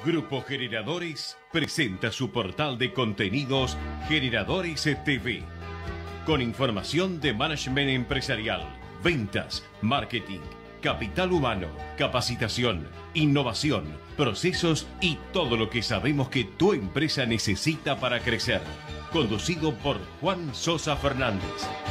Grupo Generadores presenta su portal de contenidos Generadores TV, con información de management empresarial, ventas, marketing, capital humano, capacitación, innovación, procesos y todo lo que sabemos que tu empresa necesita para crecer. Conducido por Juan Sosa Fernández.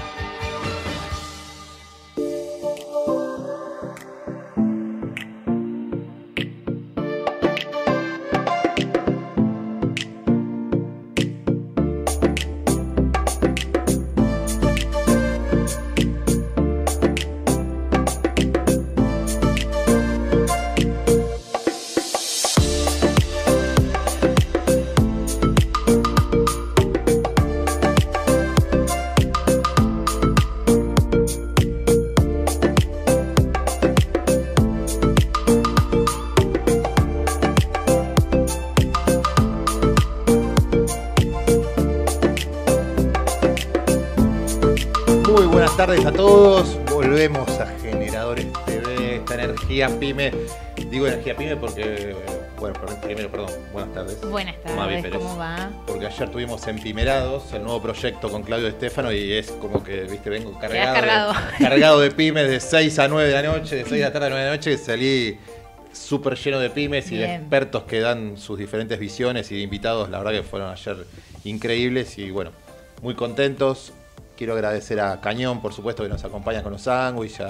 Buenas tardes a todos, volvemos a Generadores TV, esta energía pyme. Digo energía pyme porque, bueno, primero, perdón, buenas tardes. Buenas tardes, Mavi Pérez, ¿cómo va? Porque ayer tuvimos Empimerados, el nuevo proyecto con Claudio Estefano, y es como que, viste, vengo cargado de pymes de 6 a 9 de la noche, de 6 de la tarde a 9 de la noche, salí súper lleno de pymes y de expertos que dan sus diferentes visiones y de invitados, la verdad que fueron ayer increíbles y bueno, muy contentos. Quiero agradecer a Cañón, por supuesto, que nos acompaña con los sándwiches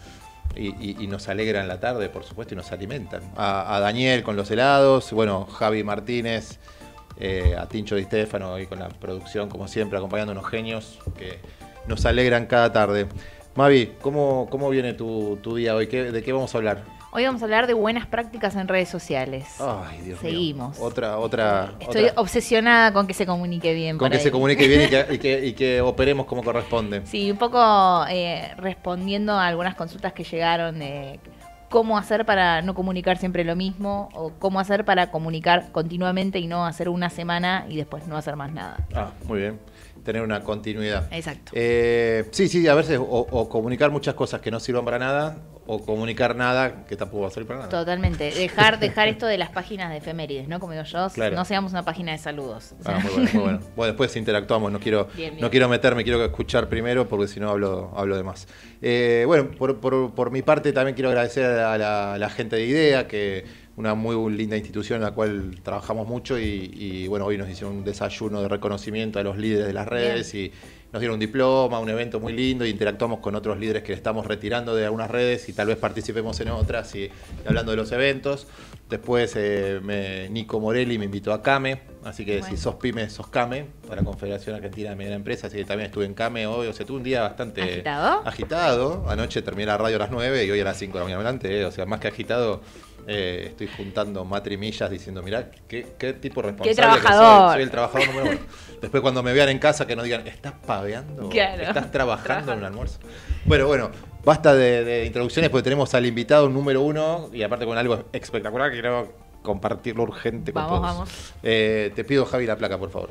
y nos alegran la tarde, por supuesto, y nos alimentan. A Daniel con los helados, bueno, Javi Martínez, a Tincho Di Stefano y con la producción, como siempre, acompañando unos genios que nos alegran cada tarde. Mavi, ¿cómo viene tu día hoy? ¿De qué vamos a hablar? Hoy vamos a hablar de buenas prácticas en redes sociales. Ay, Dios mío. Seguimos. Estoy obsesionada con que se comunique bien. Con que se comunique bien y que operemos como corresponde. Sí, un poco respondiendo a algunas consultas que llegaron de cómo hacer para no comunicar siempre lo mismo o cómo hacer para comunicar continuamente y no hacer una semana y después no hacer más nada. Ah, muy bien. Tener una continuidad. Exacto. Sí, a veces o comunicar muchas cosas que no sirvan para nada o comunicar nada que tampoco va a servir para nada. Totalmente. Dejar esto de las páginas de efemérides, ¿no? Como digo yo, claro. No seamos una página de saludos. Ah, muy bueno, muy bueno. Bueno, después interactuamos, no quiero meterme, quiero escuchar primero porque si no hablo de más. Bueno, por mi parte también quiero agradecer a la gente de IDEA, que una muy linda institución en la cual trabajamos mucho y bueno, hoy nos hicieron un desayuno de reconocimiento a los líderes de las redes y nos dieron un diploma, un evento muy lindo y interactuamos con otros líderes que estamos retirando de algunas redes y tal vez participemos en otras y hablando de los eventos. Después Nico Morelli me invitó a CAME, así que si sos pyme, sos CAME, para Confederación Argentina de Mediana Empresa, así que también estuve en CAME hoy, o sea, tuve un día bastante agitado. Anoche terminé la radio a las 9 y hoy a las 5 de la mañana adelante, o sea, más que agitado. Estoy juntando matrimillas diciendo, mirá, qué tipo responsable. ¡Qué trabajador! Soy el trabajador número uno. Después cuando me vean en casa que no digan, ¿estás paveando? Claro. ¿Estás trabajando en un almuerzo? Bueno, basta de introducciones porque tenemos al invitado número uno y aparte con algo espectacular que quiero compartirlo urgente con todos. Vamos. Te pido, Javi, la placa, por favor.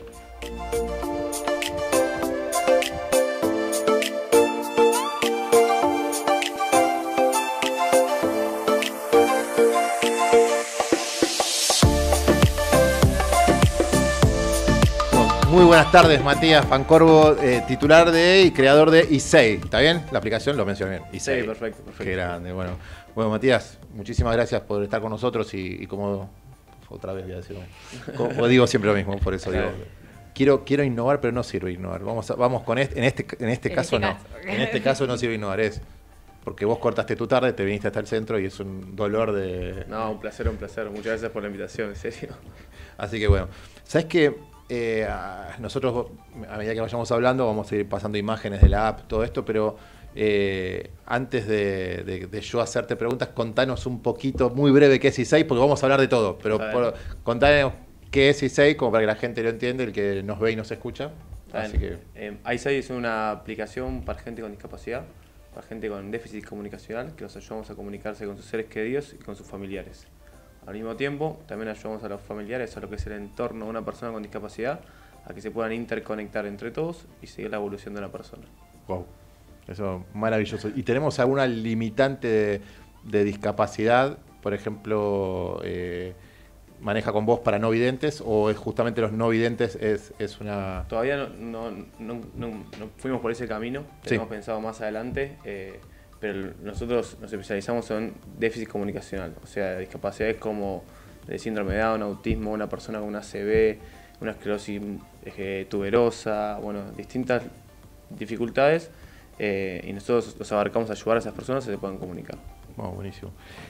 Muy buenas tardes, Matías Pancorbo, titular y creador de ISEI. ¿Está bien? La aplicación lo mencioné bien. ISEI. Sí, perfecto. Qué grande. Bueno, Matías, muchísimas gracias por estar con nosotros y como otra vez voy a decir, como digo siempre lo mismo, por eso digo. Quiero innovar, pero no sirve innovar. Vamos con en este caso no. En este caso no sirve innovar, es porque vos cortaste tu tarde, te viniste hasta el centro y es un dolor de... No, un placer. Muchas gracias por la invitación, en serio. Así que bueno, ¿sabes qué? Nosotros, a medida que vayamos hablando, vamos a ir pasando imágenes de la app, todo esto, pero antes de yo hacerte preguntas, contanos un poquito, muy breve, qué es ISEI, porque vamos a hablar de todo, pero contanos qué es ISEI, como para que la gente lo entienda, el que nos ve y nos escucha. Así que... ISEI es una aplicación para gente con discapacidad, para gente con déficit comunicacional, que los ayudamos a comunicarse con sus seres queridos y con sus familiares. Al mismo tiempo, también ayudamos a los familiares, a lo que es el entorno de una persona con discapacidad, a que se puedan interconectar entre todos y seguir la evolución de una persona. Wow, eso maravilloso. ¿Y tenemos alguna limitante de discapacidad? Por ejemplo, maneja con vos para no videntes o es justamente los no videntes es una... Todavía no fuimos por ese camino, tenemos pensado más adelante, pero nosotros nos especializamos en déficit comunicacional, o sea, discapacidades como el síndrome de Down, autismo, una persona con una ACV, una esclerosis tuberosa, bueno, distintas dificultades, y nosotros los abarcamos a ayudar a esas personas a que se puedan comunicar. Oh, buenísimo.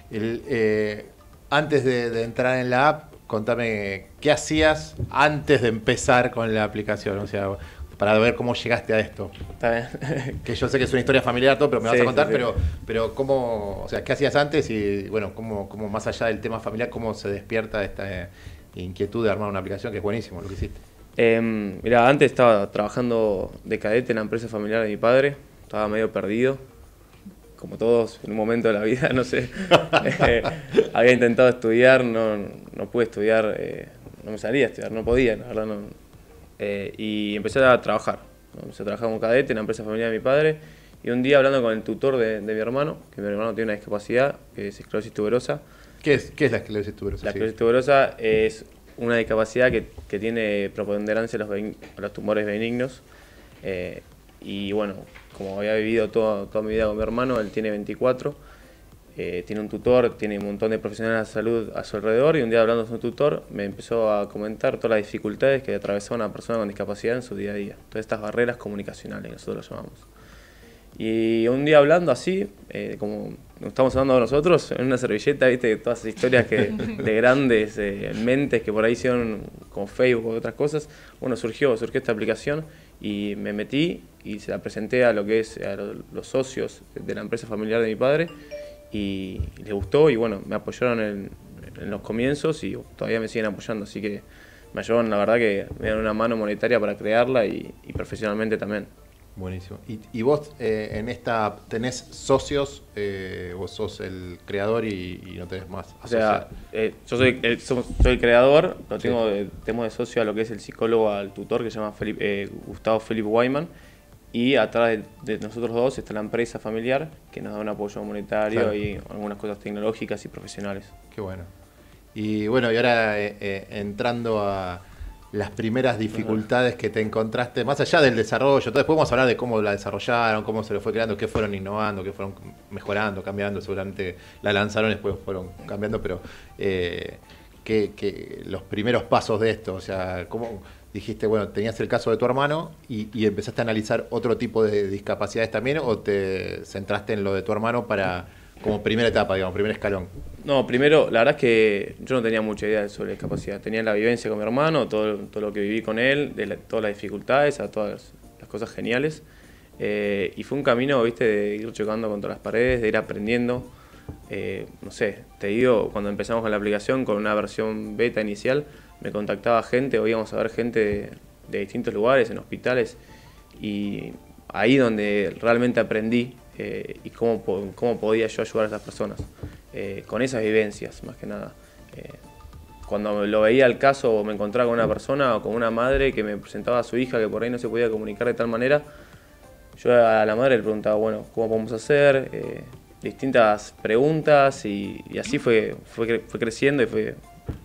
Antes de entrar en la app, contame qué hacías antes de empezar con la aplicación, o sea, para ver cómo llegaste a esto. Está bien. Que yo sé que es una historia familiar todo, pero me vas a contar, sí. pero cómo, o sea, qué hacías antes y bueno, cómo más allá del tema familiar, cómo se despierta esta inquietud de armar una aplicación, que es buenísimo lo que hiciste. Mira, antes estaba trabajando de cadete en la empresa familiar de mi padre, estaba medio perdido, como todos en un momento de la vida, no sé. Había intentado estudiar, no pude estudiar, no me salía a estudiar, no podía, la verdad no. Y empecé a trabajar, ¿no? Empecé a trabajar como cadete en la empresa familiar de mi padre, y un día hablando con el tutor de mi hermano, que mi hermano tiene una discapacidad, que es esclerosis tuberosa. ¿Qué es la esclerosis tuberosa? La esclerosis tuberosa es una discapacidad que tiene preponderancia a los tumores benignos. Y bueno, como había vivido toda mi vida con mi hermano, él tiene 24, tiene un tutor, tiene un montón de profesionales de salud a su alrededor, y un día hablando con su tutor me empezó a comentar todas las dificultades que atravesaba una persona con discapacidad en su día a día, todas estas barreras comunicacionales, nosotros lo llamamos. Y un día hablando así, como estamos hablando nosotros, en una servilleta, viste, todas esas historias de grandes mentes que por ahí hicieron como Facebook o otras cosas, bueno, surgió esta aplicación y me metí y se la presenté a lo que es a los socios de la empresa familiar de mi padre y les gustó y bueno, me apoyaron en los comienzos y todavía me siguen apoyando, así que me ayudaron, la verdad que me dieron una mano monetaria para crearla y profesionalmente también. Buenísimo. ¿Y vos en esta tenés socios? ¿Vos sos el creador y no tenés más? O sea, yo soy el creador, lo tenemos de socio a lo que es el psicólogo, al tutor que se llama Gustavo Felipe Wyman, y atrás de nosotros dos está la empresa familiar que nos da un apoyo monetario y algunas cosas tecnológicas y profesionales. Qué bueno. Y bueno, y ahora entrando a las primeras dificultades que te encontraste, más allá del desarrollo, después podemos hablar de cómo la desarrollaron, cómo se lo fue creando, qué fueron innovando, qué fueron mejorando, cambiando, seguramente la lanzaron y después fueron cambiando, pero que los primeros pasos de esto, o sea, cómo dijiste, bueno, tenías el caso de tu hermano y empezaste a analizar otro tipo de discapacidades también, o te centraste en lo de tu hermano como primera etapa, digamos, primer escalón. No, primero, la verdad es que yo no tenía mucha idea sobre discapacidad. Tenía la vivencia con mi hermano, todo lo que viví con él, todas las dificultades, a todas las cosas geniales. Y fue un camino, viste, de ir chocando contra las paredes, de ir aprendiendo. No sé, te digo, cuando empezamos con la aplicación, con una versión beta inicial, me contactaba gente, o íbamos a ver gente de distintos lugares, en hospitales, y ahí donde realmente aprendí y cómo podía yo ayudar a esas personas, con esas vivencias más que nada. Cuando lo veía el caso o me encontraba con una persona o con una madre que me presentaba a su hija que por ahí no se podía comunicar de tal manera, yo a la madre le preguntaba, bueno, ¿cómo podemos hacer? Distintas preguntas y así fue creciendo y fue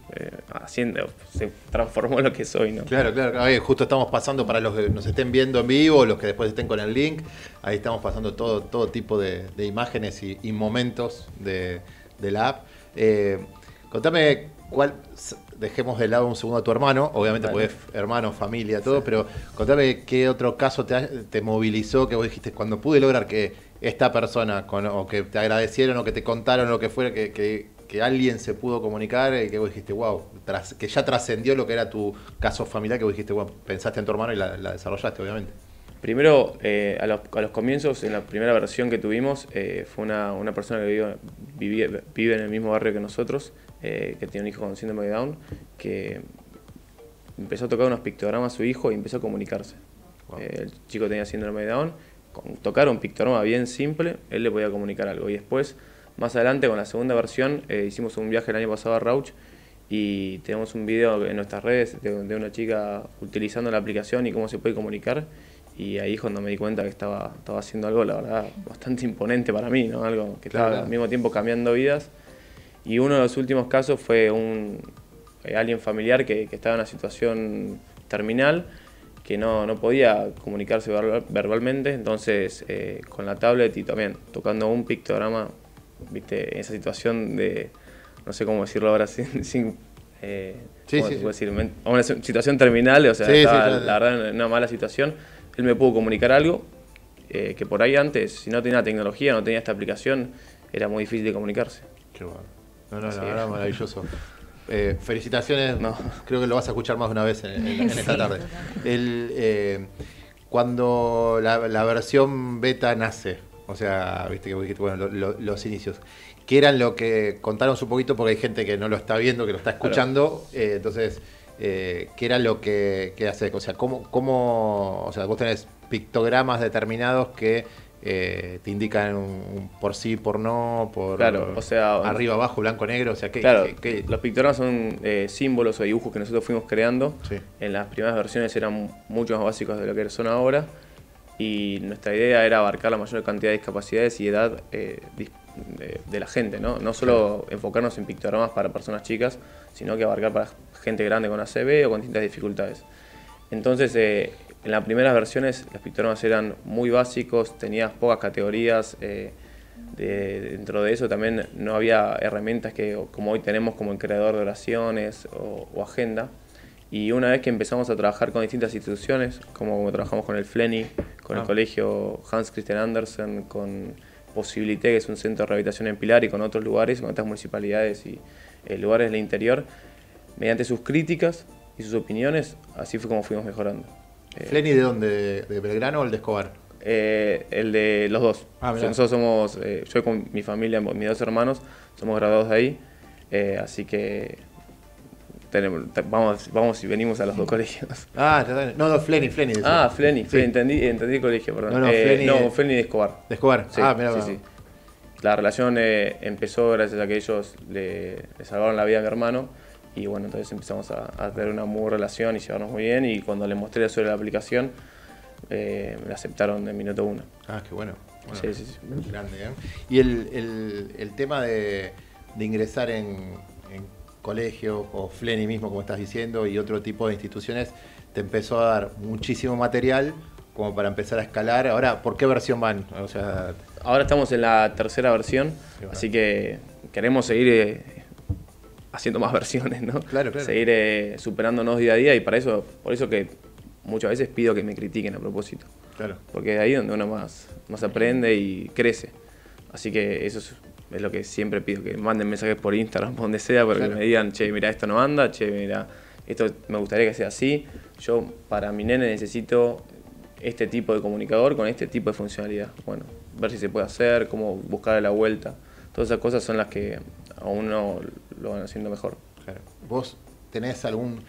se transformó en lo que soy, ¿no? Claro. Justo estamos pasando, para los que nos estén viendo en vivo, los que después estén con el link, ahí estamos pasando todo tipo de imágenes y momentos de la app. Contame dejemos de lado un segundo a tu hermano, obviamente porque es hermano, familia, todo, pero contame qué otro caso te movilizó, que vos dijiste, cuando pude lograr que esta persona, o que te agradecieron o que te contaron lo que fuera, que alguien se pudo comunicar y que vos dijiste, wow, que ya trascendió lo que era tu caso familiar, que vos dijiste, bueno, pensaste en tu hermano y la desarrollaste, obviamente. Primero, a los comienzos, en la primera versión que tuvimos, fue una persona que vive en el mismo barrio que nosotros, que tiene un hijo con síndrome de Down, que empezó a tocar unos pictogramas a su hijo y empezó a comunicarse. Wow. El chico tenía síndrome de Down, con tocar un pictograma bien simple, él le podía comunicar algo. Y después, más adelante, con la segunda versión, hicimos un viaje el año pasado a Rauch y tenemos un video en nuestras redes de una chica utilizando la aplicación y cómo se puede comunicar. Y ahí cuando me di cuenta que estaba haciendo algo, la verdad, bastante imponente para mí, ¿no? Algo que estaba al mismo tiempo cambiando vidas. Y uno de los últimos casos fue un alguien familiar que estaba en una situación terminal, que no podía comunicarse verbalmente, entonces con la tablet y también tocando un pictograma, viste, en esa situación de, no sé cómo decirlo ahora sin ¿cómo se puede decir? Una situación terminal, o sea, estaba, la verdad, en una mala situación. Él me pudo comunicar algo que por ahí antes, si no tenía tecnología, no tenía esta aplicación, era muy difícil de comunicarse. Qué bueno. No, la verdad, maravilloso. Felicitaciones, creo que lo vas a escuchar más de una vez en esta tarde. Cuando la versión beta nace, o sea, viste que dijiste, bueno, los inicios, ¿qué eran lo que contanos un poquito? Porque hay gente que no lo está viendo, que lo está escuchando, claro. Entonces, ¿qué era lo que hace? O sea, ¿cómo, o sea, vos tenés pictogramas determinados que te indican un por sí, por no, por claro, o sea, arriba, abajo, blanco, negro, o sea, claro, los pictogramas son símbolos o dibujos que nosotros fuimos creando. Sí. En las primeras versiones eran mucho más básicos de lo que son ahora, y nuestra idea era abarcar la mayor cantidad de discapacidades y edad de la gente, ¿no? Solo enfocarnos en pictogramas para personas chicas, sino que abarcar para gente grande con ACV o con distintas dificultades. Entonces, en las primeras versiones los pictogramas eran muy básicos, tenías pocas categorías, dentro de eso también no había herramientas que como hoy tenemos como el creador de oraciones o agenda. Y una vez que empezamos a trabajar con distintas instituciones, como trabajamos con el FLENI, con el colegio Hans Christian Andersen, con Posibilité, que es un centro de rehabilitación en Pilar, y con otros lugares, con otras municipalidades y lugares del interior, mediante sus críticas y sus opiniones, así fue como fuimos mejorando. ¿FLENI de dónde? ¿De Belgrano o el de Escobar? El de los dos. Nosotros somos, yo con mi familia, mis dos hermanos, somos graduados de ahí, así que vamos y venimos a los dos colegios. No, FLENI. FLENI, sí. entendí el colegio, perdón. FLENI de Escobar. ¿De Escobar? Sí, sí. La relación empezó gracias a que ellos le salvaron la vida a mi hermano, y bueno, entonces empezamos a tener una muy buena relación y llevarnos muy bien, y cuando les mostré sobre la aplicación, me la aceptaron de minuto uno. Qué bueno. Sí. Grande, ¿eh? Y el tema de ingresar en colegios o FLENI mismo, como estás diciendo, y otro tipo de instituciones, te empezó a dar muchísimo material como para empezar a escalar. Ahora, ¿por qué versión van? O sea, ahora estamos en la tercera versión, así que queremos seguir haciendo más versiones, ¿no? Claro. Seguir superándonos día a día, y por eso que muchas veces pido que me critiquen a propósito. Claro. Porque es ahí donde uno más aprende y crece. Así que eso es lo que siempre pido, que manden mensajes por Instagram, por donde sea, para que me digan, che, mira, esto no anda, che, mira, esto me gustaría que sea así. Yo, para mi nene, necesito este tipo de comunicador con este tipo de funcionalidad. Bueno, ver si se puede hacer, cómo buscar la vuelta. Todas esas cosas son las que a uno lo van haciendo mejor. Claro. ¿Vos tenés algún...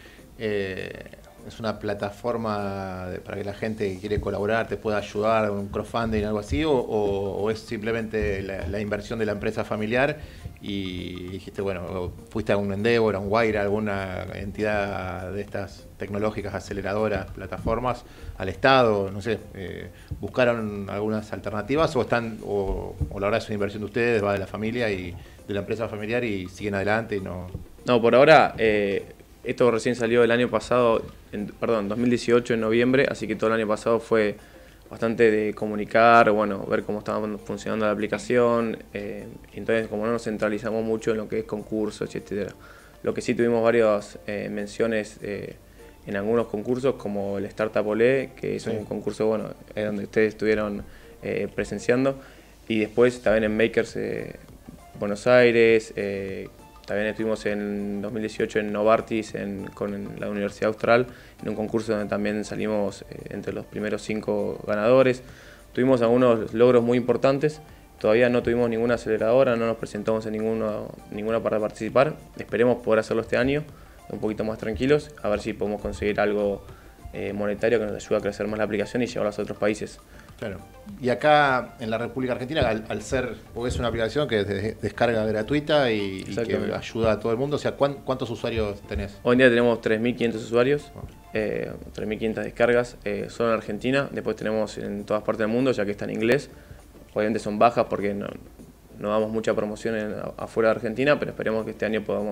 es una plataforma para que la gente que quiere colaborar te pueda ayudar, un crowdfunding, algo así, o es simplemente la inversión de la empresa familiar y dijiste, bueno, fuiste a un Endeavor, a un Wire, a alguna entidad de estas tecnológicas, aceleradoras, plataformas, al Estado, no sé, buscaron algunas alternativas o la verdad es una inversión de ustedes, va de la familia y de la empresa familiar y siguen adelante y no... No, por ahora... Esto recién salió el año pasado, 2018 en noviembre, así que todo el año pasado fue bastante de comunicar, bueno, ver cómo estaba funcionando la aplicación. Entonces, como no nos centralizamos mucho en lo que es concursos, etcétera. Lo que sí tuvimos varias menciones en algunos concursos, como el Startup Olé, que es un concurso, bueno, donde ustedes estuvieron presenciando, y después también en Makers Buenos Aires. También estuvimos en 2018 en Novartis con la Universidad Austral, en un concurso donde también salimos entre los primeros 5 ganadores. Tuvimos algunos logros muy importantes, todavía no tuvimos ninguna aceleradora, no nos presentamos en ninguna para participar. Esperemos poder hacerlo este año, un poquito más tranquilos, a ver si podemos conseguir algo monetario que nos ayude a crecer más la aplicación y llevarla a otros países. Claro. Y acá en la República Argentina, al ser, porque es una aplicación que es descarga gratuita y que ayuda a todo el mundo, o sea, ¿cuántos usuarios tenés? Hoy en día tenemos 3.500 usuarios, 3.500 descargas, solo en Argentina, después tenemos en todas partes del mundo, ya que está en inglés. Obviamente son bajas porque no damos mucha promoción afuera de Argentina, pero esperemos que este año podamos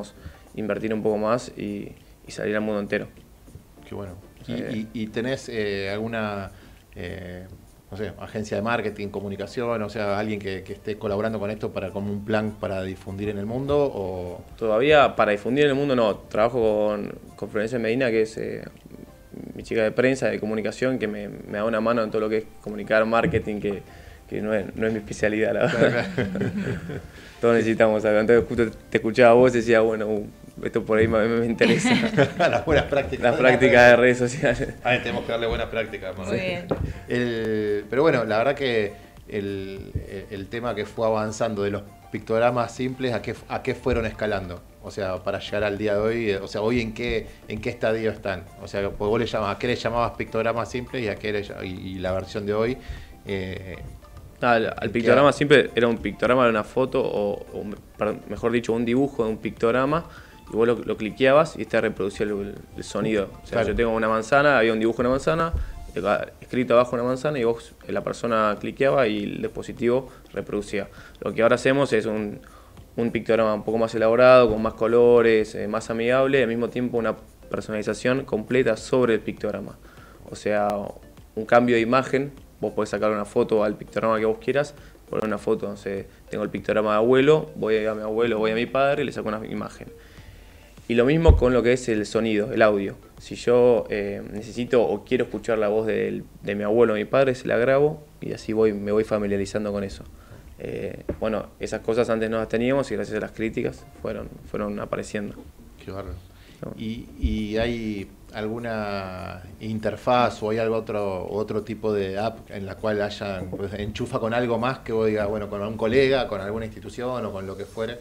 invertir un poco más y salir al mundo entero. Qué bueno. ¿Y tenés alguna, no sé, agencia de marketing, comunicación, o sea, alguien que esté colaborando con esto como un plan para difundir en el mundo? O... Todavía para difundir en el mundo no. Trabajo con Florencia Medina, que es mi chica de prensa, de comunicación, que me da una mano en todo lo que es comunicar, marketing, que no es mi especialidad, la verdad. Todos necesitamos algo. Entonces justo te escuchaba a vos y decía, bueno, esto por ahí me interesa. Las buenas prácticas. Las prácticas de redes sociales. Tenemos que darle buenas prácticas. Muy bien. Pero bueno, la verdad que el tema que fue avanzando de los pictogramas simples, ¿a qué fueron escalando? O sea, para llegar al día de hoy, o sea, hoy en qué estadio están. O sea, pues vos ¿a qué le llamabas pictogramas simples y la versión de hoy? Al pictograma simple era un pictograma de una foto o mejor dicho, un dibujo de un pictograma y vos lo cliqueabas y este reproducía el sonido. O sea, claro. Yo tengo una manzana, había un dibujo de una manzana, escrito abajo una manzana y vos, la persona cliqueaba y el dispositivo reproducía. Lo que ahora hacemos es un pictograma un poco más elaborado, con más colores, más amigable y al mismo tiempo una personalización completa sobre el pictograma. O sea, un cambio de imagen. Vos podés sacar una foto al pictograma que vos quieras, poner una foto, no sé, tengo el pictograma de abuelo, voy a mi abuelo, voy a mi padre y le saco una imagen. Y lo mismo con lo que es el sonido, el audio. Si yo necesito o quiero escuchar la voz de mi abuelo o mi padre, se la grabo y así me voy familiarizando con eso. Bueno, esas cosas antes no las teníamos y gracias a las críticas fueron apareciendo. Qué bárbaro. No. ¿Y hay alguna interfaz o hay otro tipo de app en la cual enchufa con algo más que vos digas, bueno, con algún colega, con alguna institución o con lo que fuere?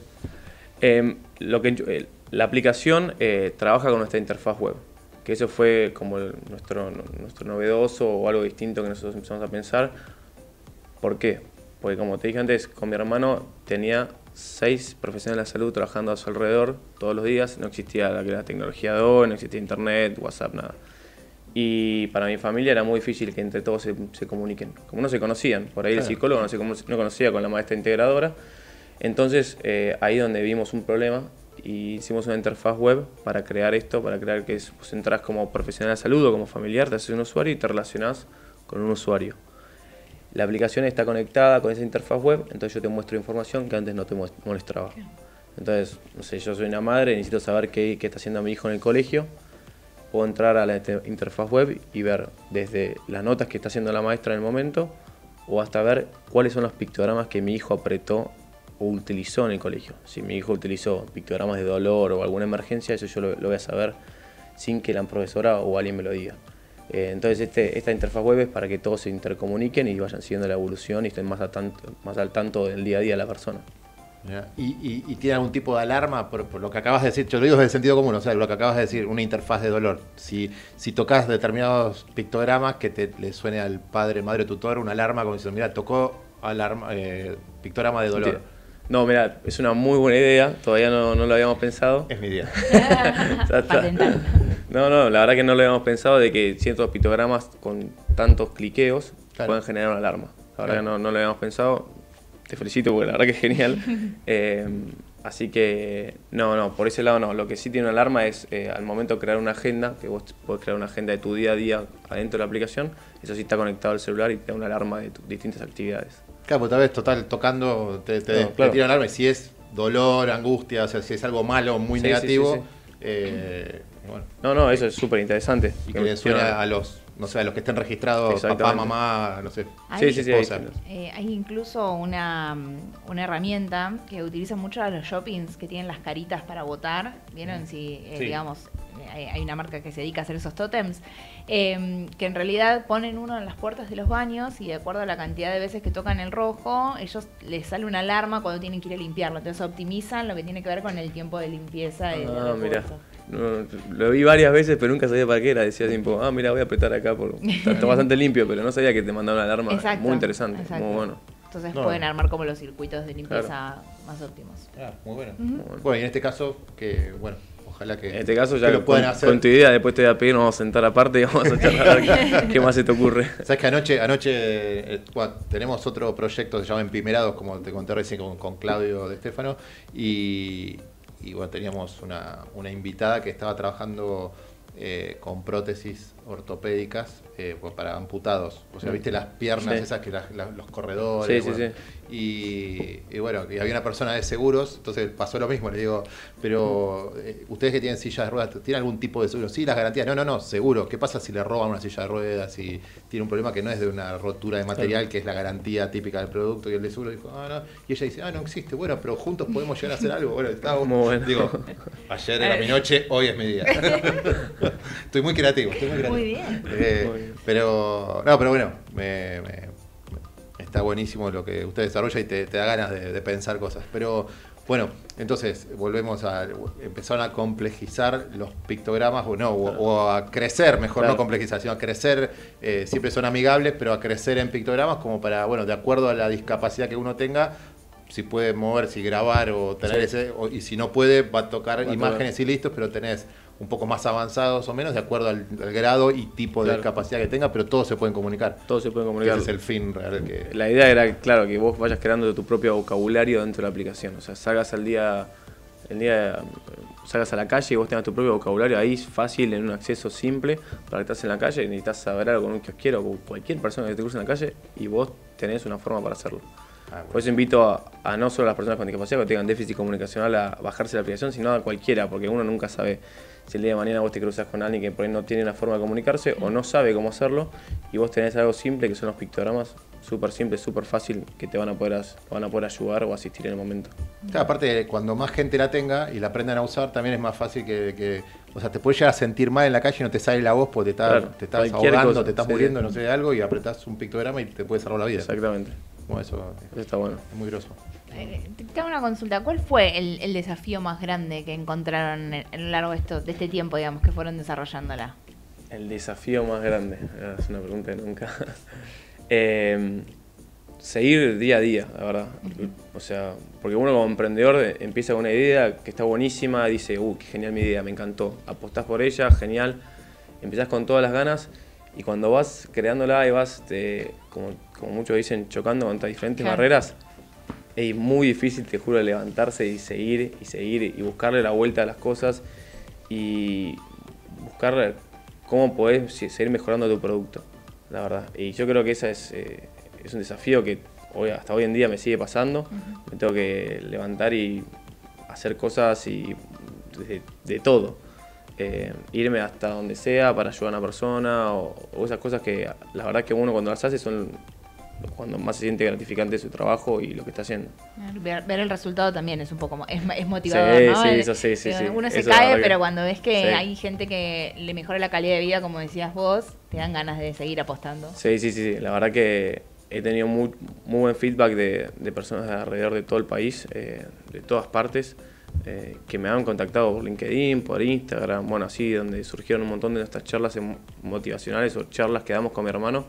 La aplicación trabaja con nuestra interfaz web, que eso fue como nuestro novedoso o algo distinto que nosotros empezamos a pensar. ¿Por qué? Porque como te dije antes, con mi hermano tenía 6 profesionales de la salud trabajando a su alrededor todos los días. No existía la tecnología de hoy, no existía internet, WhatsApp, nada. Y para mi familia era muy difícil que entre todos se comuniquen. Como no se conocían, por ahí el psicólogo no conocía con la maestra integradora. Entonces ahí donde vimos un problema y hicimos una interfaz web para crear esto, para crear que vos entras como profesional de salud o como familiar, te haces un usuario y te relacionás con un usuario. La aplicación está conectada con esa interfaz web, entonces yo te muestro información que antes no te mostraba. Entonces, no sé, yo soy una madre, necesito saber qué está haciendo mi hijo en el colegio. Puedo entrar a la interfaz web y ver desde las notas que está haciendo la maestra en el momento o hasta ver cuáles son los pictogramas que mi hijo apretó o utilizó en el colegio. Si mi hijo utilizó pictogramas de dolor o alguna emergencia, eso yo lo voy a saber sin que la profesora o alguien me lo diga. Entonces esta interfaz web es para que todos se intercomuniquen y vayan siguiendo la evolución y estén más al tanto del día a día de la persona. ¿Y tiene algún tipo de alarma por lo que acabas de decir? Yo lo digo desde el sentido común, o sea, lo que acabas de decir, una interfaz de dolor. Si tocas determinados pictogramas, que le suene al padre, madre, tutor, una alarma como diciendo, mira, tocó alarma, pictograma de dolor. No, mira, es una muy buena idea, todavía no lo habíamos pensado. Es mi idea. No, la verdad que no lo habíamos pensado de que ciertos pictogramas con tantos cliqueos pueden generar una alarma. La verdad que no lo habíamos pensado. Te felicito porque la verdad que es genial. Así que no, por ese lado no. Lo que sí tiene una alarma es al momento de crear una agenda, que vos podés crear una agenda de tu día a día adentro de la aplicación, eso sí está conectado al celular y te da una alarma de tus distintas actividades. Claro, pues tal vez tocando te tira una alarma y si es dolor, angustia, o sea, si es algo malo, muy negativo. Sí. Bueno. No, eso es súper interesante. Y que le suena a los que estén registrados, papá, mamá, no sé. Hay incluso una herramienta que utiliza mucho a los shoppings que tienen las caritas para votar. ¿Vieron? Digamos, hay una marca que se dedica a hacer esos tótems, que en realidad ponen uno en las puertas de los baños y de acuerdo a la cantidad de veces que tocan el rojo, ellos les sale una alarma cuando tienen que ir a limpiarlo. Entonces optimizan lo que tiene que ver con el tiempo de limpieza. Mira. No, lo vi varias veces, pero nunca sabía para qué era. Decía tipo, mira, voy a apretar acá, está bastante limpio, pero no sabía que te mandaba una alarma. Muy interesante, muy bueno. Entonces pueden armar como los circuitos de limpieza más óptimos. Muy bueno. Bueno, y en este caso, ojalá que en este caso ya lo puedan hacer. Con tu idea, después te voy a pedir, nos vamos a sentar aparte y vamos a charlar a ver qué más se te ocurre. Sabes que anoche tenemos otro proyecto que se llama Empimerados, como te conté recién con Claudio de Stefano, y y bueno, teníamos una invitada que estaba trabajando con prótesis ortopédicas pues para amputados. O sea, viste las piernas esas que los corredores. Sí, bueno, y bueno, y había una persona de seguros, entonces pasó lo mismo. Le digo, pero ustedes que tienen sillas de ruedas, ¿tienen algún tipo de seguro? Sí, las garantías. No, seguro. ¿Qué pasa si le roban una silla de ruedas y tiene un problema que no es de una rotura de material, que es la garantía típica del producto? Y el de seguro dijo, no. Y ella dice, no existe. Bueno, pero juntos podemos llegar a hacer algo. Bueno, estaba muy bueno. Digo, ayer era mi noche, hoy es mi día. Estoy muy creativo. Muy bien. Pero bueno, está buenísimo lo que usted desarrolla y te da ganas de pensar cosas. Pero bueno, entonces volvemos empezaron a complejizar los pictogramas, o a crecer, mejor no complejizar, sino a crecer, siempre son amigables, pero a crecer en pictogramas como para, bueno, de acuerdo a la discapacidad que uno tenga, si puede moverse y grabar o tener y si no puede, va a tocar imágenes y listos, pero tenés un poco más avanzados o menos, de acuerdo al grado y tipo de capacidad que tenga, pero todos se pueden comunicar. Todos se pueden comunicar. Ese es el fin real. La idea era, claro, que vos vayas creando tu propio vocabulario dentro de la aplicación. O sea, salgas salgas a la calle y vos tengas tu propio vocabulario ahí fácil, en un acceso simple, para que estás en la calle y necesitas saber algo con un kiosquero o cualquier persona que te cruce en la calle y vos tenés una forma para hacerlo. Bueno. Por eso invito a no solo a las personas con discapacidad que tengan déficit comunicacional a bajarse la aplicación, sino a cualquiera, porque uno nunca sabe si el día de mañana vos te cruzas con alguien que por ahí no tiene una forma de comunicarse o no sabe cómo hacerlo, y vos tenés algo simple que son los pictogramas, súper simple, súper fácil, que te van a poder ayudar o asistir en el momento. Claro, aparte, cuando más gente la tenga y la aprendan a usar, también es más fácil o sea, te puedes llegar a sentir mal en la calle y no te sale la voz porque te estás ahogando, te estás muriendo, no sé de algo, y apretás un pictograma y te puede salvar la vida. Exactamente. Bueno, eso está bueno. Es muy groso. Te hago una consulta. ¿Cuál fue el desafío más grande que encontraron a lo largo de este tiempo, digamos, que fueron desarrollándola? El desafío más grande, es una pregunta que nunca. Seguir día a día, la verdad. O sea, porque uno como emprendedor empieza con una idea que está buenísima, dice, qué genial mi idea, me encantó. Apostás por ella, genial. Empezás con todas las ganas y cuando vas creándola y vas, como muchos dicen, chocando contra diferentes barreras, es muy difícil, te juro, levantarse y seguir y buscarle la vuelta a las cosas y buscar cómo podés seguir mejorando tu producto, la verdad. Y yo creo que esa es un desafío que hasta hoy en día me sigue pasando. Me tengo que levantar y hacer cosas y de todo. Irme hasta donde sea para ayudar a una persona o esas cosas que la verdad que uno cuando las hace son cuando más se siente gratificante su trabajo y lo que está haciendo. Ver el resultado también es un poco es motivador, ¿no? Sí, sí. Uno se cae, pero cuando ves que hay gente que le mejora la calidad de vida, como decías vos, te dan ganas de seguir apostando. Sí. La verdad que he tenido muy buen feedback de personas de alrededor de todo el país, de todas partes, que me han contactado por LinkedIn, por Instagram, bueno, así, donde surgieron un montón de nuestras charlas motivacionales o charlas que damos con mi hermano,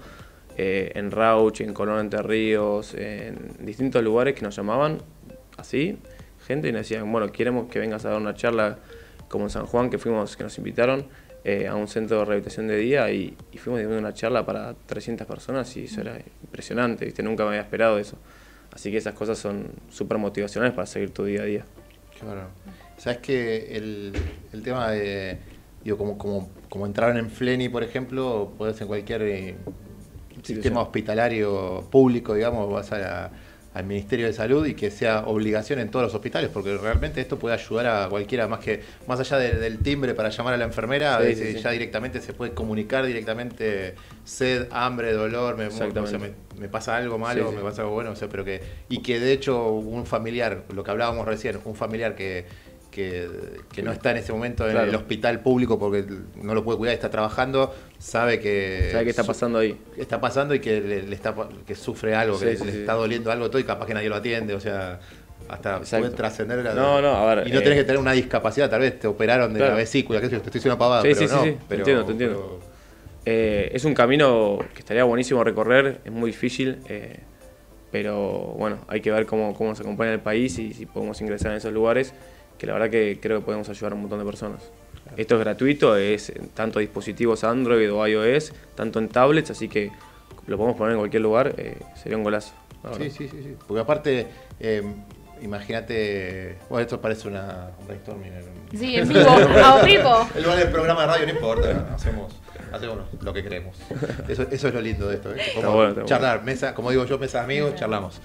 en Rauch, en Colón, Entre Ríos, en distintos lugares que nos llamaban así, gente, y nos decían, bueno, queremos que vengas a dar una charla como en San Juan, que nos invitaron a un centro de rehabilitación de día y fuimos dando una charla para 300 personas y eso era impresionante, ¿viste? Nunca me había esperado eso. Así que esas cosas son súper motivacionales para seguir tu día a día. Claro. Sabes que el tema de, como entraron en Fleni, por ejemplo, podés en cualquier sistema hospitalario público, digamos, vas al Ministerio de Salud y que sea obligación en todos los hospitales, porque realmente esto puede ayudar a cualquiera, más allá del timbre para llamar a la enfermera, ya directamente se puede comunicar directamente sed, hambre, dolor, me pasa algo malo, me pasa algo bueno, pero que de hecho un familiar, lo que hablábamos recién, un familiar que no está en ese momento en el hospital público porque no lo puede cuidar, está trabajando, sabe que está pasando ahí. Está pasando y que que sufre algo, le está doliendo algo todo y capaz que nadie lo atiende, o sea, hasta puede trascender a ver, y no tenés que tener una discapacidad, tal vez te operaron de la vesícula, que te estoy diciendo pavada, te entiendo. Es un camino que estaría buenísimo recorrer, es muy difícil, pero bueno, hay que ver cómo nos acompaña el país y si podemos ingresar en esos lugares, que la verdad que creo que podemos ayudar a un montón de personas. Claro. Esto es gratuito, es tanto dispositivos Android o iOS, tanto en tablets, así que lo podemos poner en cualquier lugar, sería un golazo. Sí. Porque aparte, imagínate, bueno, esto parece un brainstorming. Sí, en vivo, a vivo. El programa de radio no importa, hacemos lo que queremos. Eso es lo lindo de esto, ¿eh? Como bueno, charlar, mesa, como digo yo, mesa de amigos, charlamos.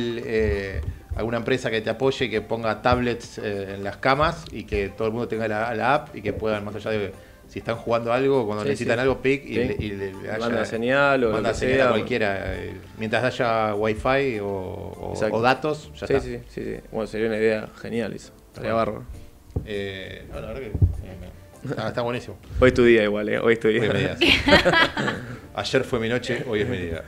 Alguna empresa que te apoye y que ponga tablets en las camas y que todo el mundo tenga la app y que puedan, más allá de si están jugando algo, cuando necesitan algo, pic y le haya, manda señal o manda lo que señal sea, a cualquiera. Mientras haya wifi o datos, ya está. Sí. Bueno, sería una idea genial eso. Estaría bárbaro. No, la verdad que está buenísimo. Hoy es tu día igual, hoy es tu día. Hoy es mi día, sí. Ayer fue mi noche, hoy es mi día.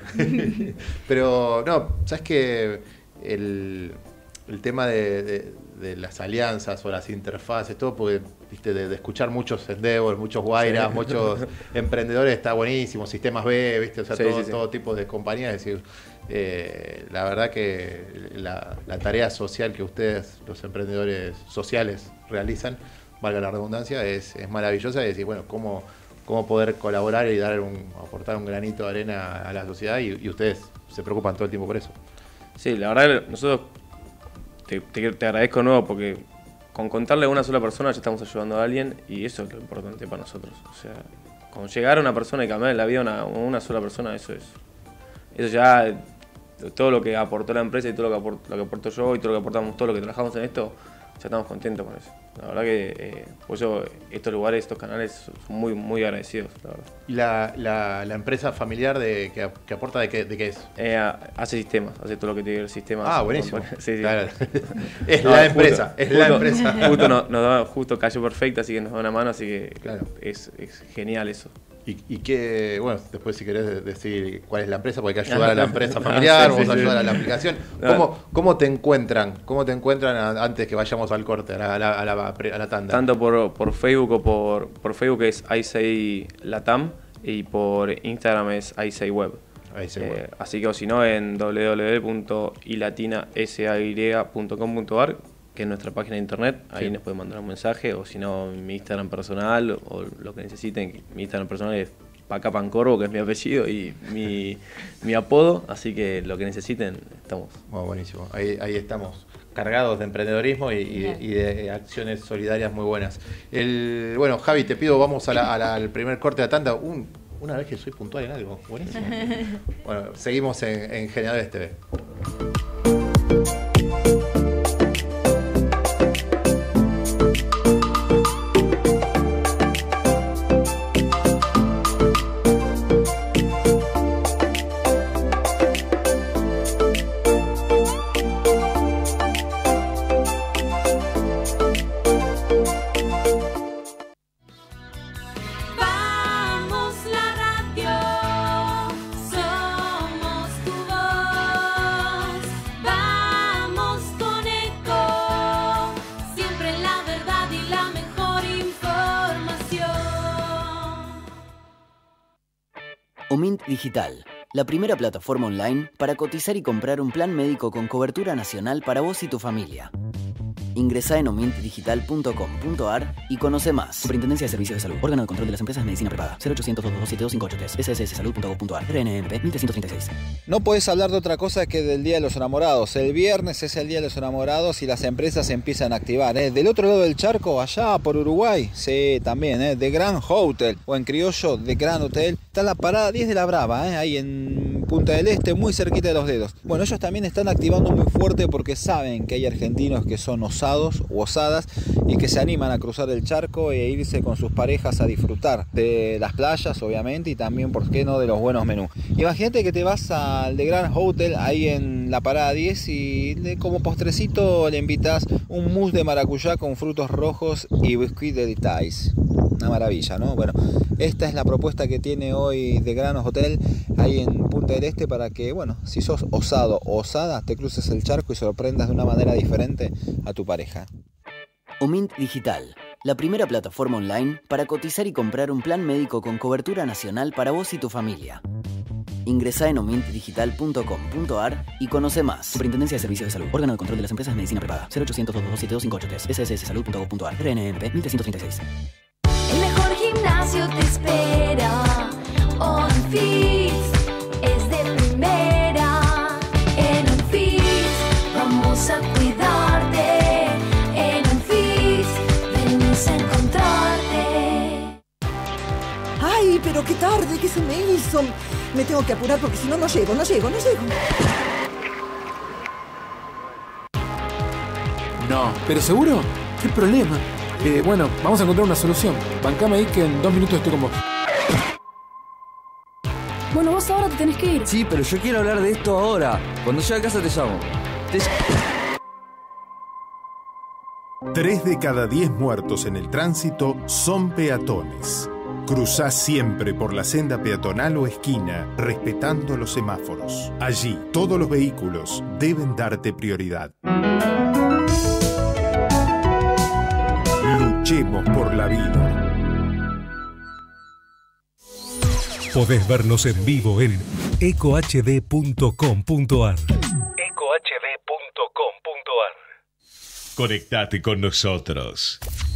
Pero no, sabes que el tema de las alianzas o las interfaces, todo, porque viste, de escuchar muchos endeavors, muchos guairas, muchos emprendedores, está buenísimo, sistemas B, viste, o sea, todo tipo de compañías, es decir, la verdad que la tarea social que ustedes, los emprendedores sociales, realizan, valga la redundancia, es maravillosa, es decir, bueno, cómo poder colaborar y aportar un granito de arena a la sociedad, y ustedes se preocupan todo el tiempo por eso. Sí, la verdad que nosotros te agradezco de nuevo porque con contarle a una sola persona ya estamos ayudando a alguien y eso es lo importante para nosotros. O sea, con llegar a una persona y cambiar la vida a una sola persona, eso ya, todo lo que aportó la empresa y todo lo que aportó yo y todo lo que aportamos, todo lo que trabajamos en esto, ya estamos contentos con eso. La verdad que por eso estos lugares, estos canales son muy, muy agradecidos, la verdad. ¿Y la empresa familiar que aporta de qué es? Hace sistemas, hace todo lo que tiene el sistema. Ah, buenísimo. Sí. Claro. Es la empresa. Justo cayó perfecto, así que nos da una mano, así que claro. Es genial eso. Y que, bueno, después si querés decir cuál es la empresa, porque hay que ayudar a la empresa familiar, vamos a ayudar a la aplicación. ¿Cómo te encuentran? ¿Cómo te encuentran antes que vayamos al corte, a la tanda? Tanto por Facebook o por Facebook es iSay Latam y por Instagram es iSay Web. Así que o si no en www.ilatinasay.com.ar, que es nuestra página de internet, ahí nos pueden mandar un mensaje, o si no, mi Instagram personal, o lo que necesiten. Mi Instagram personal es Pacapancorvo, que es mi apellido y mi apodo, así que lo que necesiten, estamos. Bueno, buenísimo, ahí estamos, cargados de emprendedorismo y de acciones solidarias muy buenas. Bueno, Javi, te pido, vamos al primer corte de la tanda, una vez que soy puntual en algo, buenísimo. Bueno, seguimos en Generadores TV. Omint Digital, la primera plataforma online para cotizar y comprar un plan médico con cobertura nacional para vos y tu familia. Ingresá en omintdigital.com.ar y conoce más. Superintendencia de Servicios de Salud. Órgano de control de las empresas de medicina prepaga. 0800-227-2583. SSSsalud.gov.ar. RNMP 1336. No podés hablar de otra cosa que del Día de los Enamorados. El viernes es el Día de los Enamorados y las empresas se empiezan a activar. Del otro lado del charco, allá por Uruguay, sí, también, The Grand Hotel, o en criollo, The Grand Hotel. Está la parada 10 de la Brava, ahí en Punta del Este, muy cerquita de Los Dedos. Bueno, ellos también están activando muy fuerte porque saben que hay argentinos que son osados u osadas y que se animan a cruzar el charco e irse con sus parejas a disfrutar de las playas, obviamente, y también, ¿por qué no?, de los buenos menús. Imagínate que te vas al The Grand Hotel ahí en la parada 10 y como postrecito le invitas un mousse de maracuyá con frutos rojos y biscuit de details. Una maravilla, ¿no? Bueno, esta es la propuesta que tiene hoy The Grand Hotel ahí en Punta del Este para que, bueno, si sos osado o osada, te cruces el charco y sorprendas de una manera diferente a tu pareja. Omint Digital, la primera plataforma online para cotizar y comprar un plan médico con cobertura nacional para vos y tu familia. Ingresá en omintdigital.com.ar y conoce más. Superintendencia de Servicios de Salud. Órgano de control de las empresas de medicina prepaga. 0800-227-2583. SSSsalud.gov.ar. RNMP 1336. El mejor gimnasio te espera. OnFit es de primera. En OnFit vamos a cuidar pero qué tarde, ¿qué se me hizo? Me tengo que apurar porque si no, no llego. No. ¿Pero seguro? ¿Qué problema? Bueno, vamos a encontrar una solución. Bancame ahí que en 2 minutos estoy con vos. Bueno, vos ahora te tenés que ir. Sí, pero yo quiero hablar de esto ahora. Cuando llegue a casa te llamo. 3 de cada 10 muertos en el tránsito son peatones. Cruzá siempre por la senda peatonal o esquina, respetando los semáforos. Allí, todos los vehículos deben darte prioridad. Luchemos por la vida. Podés vernos en vivo en ecohd.com.ar. Conectate con nosotros.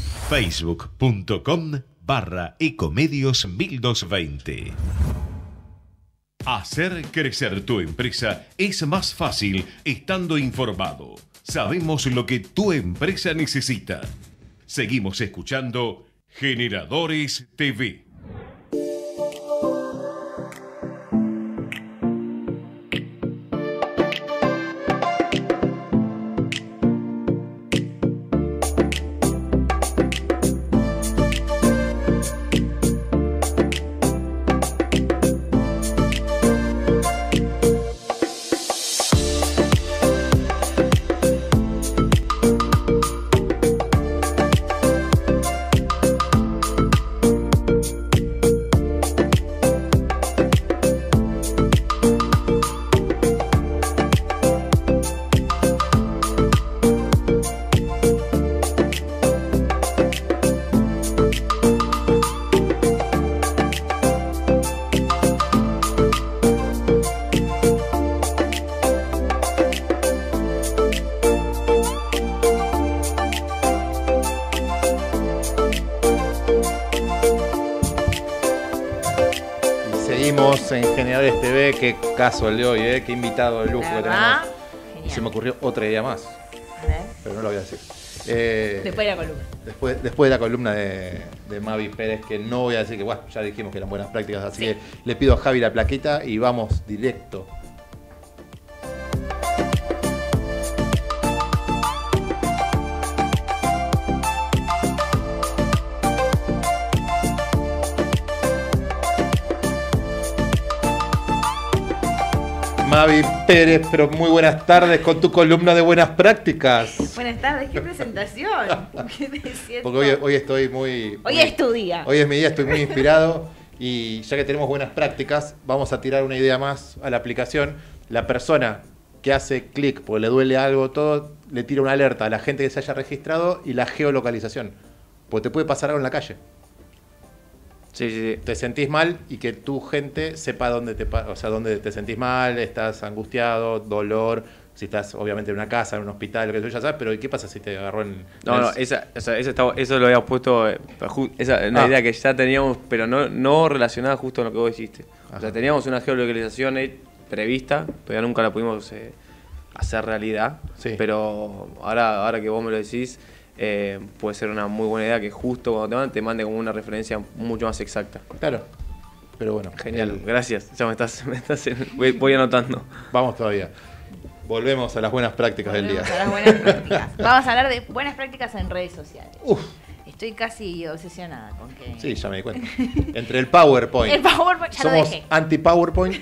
Facebook.com/Ecomedios1220. Hacer crecer tu empresa es más fácil estando informado. Sabemos lo que tu empresa necesita. Seguimos escuchando Generadores TV. En Generadores TV, qué caso el de hoy, qué invitado de lujo que tenemos. Y se me ocurrió otra idea más, pero no lo voy a decir. Después de la columna. Después de la columna de Mavi Pérez, que no voy a decir que bueno, ya dijimos que eran buenas prácticas, así que le pido a Javi la plaqueta y vamos directo. Mavi Pérez, pero muy buenas tardes con tu columna de buenas prácticas. Buenas tardes, qué presentación. Porque hoy estoy muy... Hoy es tu día. Hoy es mi día, estoy muy inspirado y ya que tenemos buenas prácticas, vamos a tirar una idea más a la aplicación. La persona que hace clic porque le duele algo, todo, le tira una alerta a la gente que se haya registrado y la geolocalización. Porque te puede pasar algo en la calle. Sí. Te sentís mal y que tu gente sepa dónde dónde te sentís mal, estás angustiado, dolor, si estás obviamente en una casa, en un hospital, lo que tú ya sabes, pero ¿y qué pasa si te agarró en...? Eso lo habíamos puesto, esa es una idea que ya teníamos, pero no relacionada justo con lo que vos dijiste. Ajá. O sea, teníamos una geolocalización prevista, todavía nunca la pudimos hacer realidad, pero ahora que vos me lo decís, puede ser una muy buena idea que justo cuando te mande como una referencia mucho más exacta. Claro, pero bueno. Genial, gracias. Ya voy anotando. Vamos todavía. Volvemos a las buenas prácticas del día. A las buenas prácticas. Vamos a hablar de buenas prácticas en redes sociales. Estoy casi obsesionada con que... Sí, ya me di cuenta. Entre el PowerPoint. El PowerPoint ya somos lo dejé. Anti-PowerPoint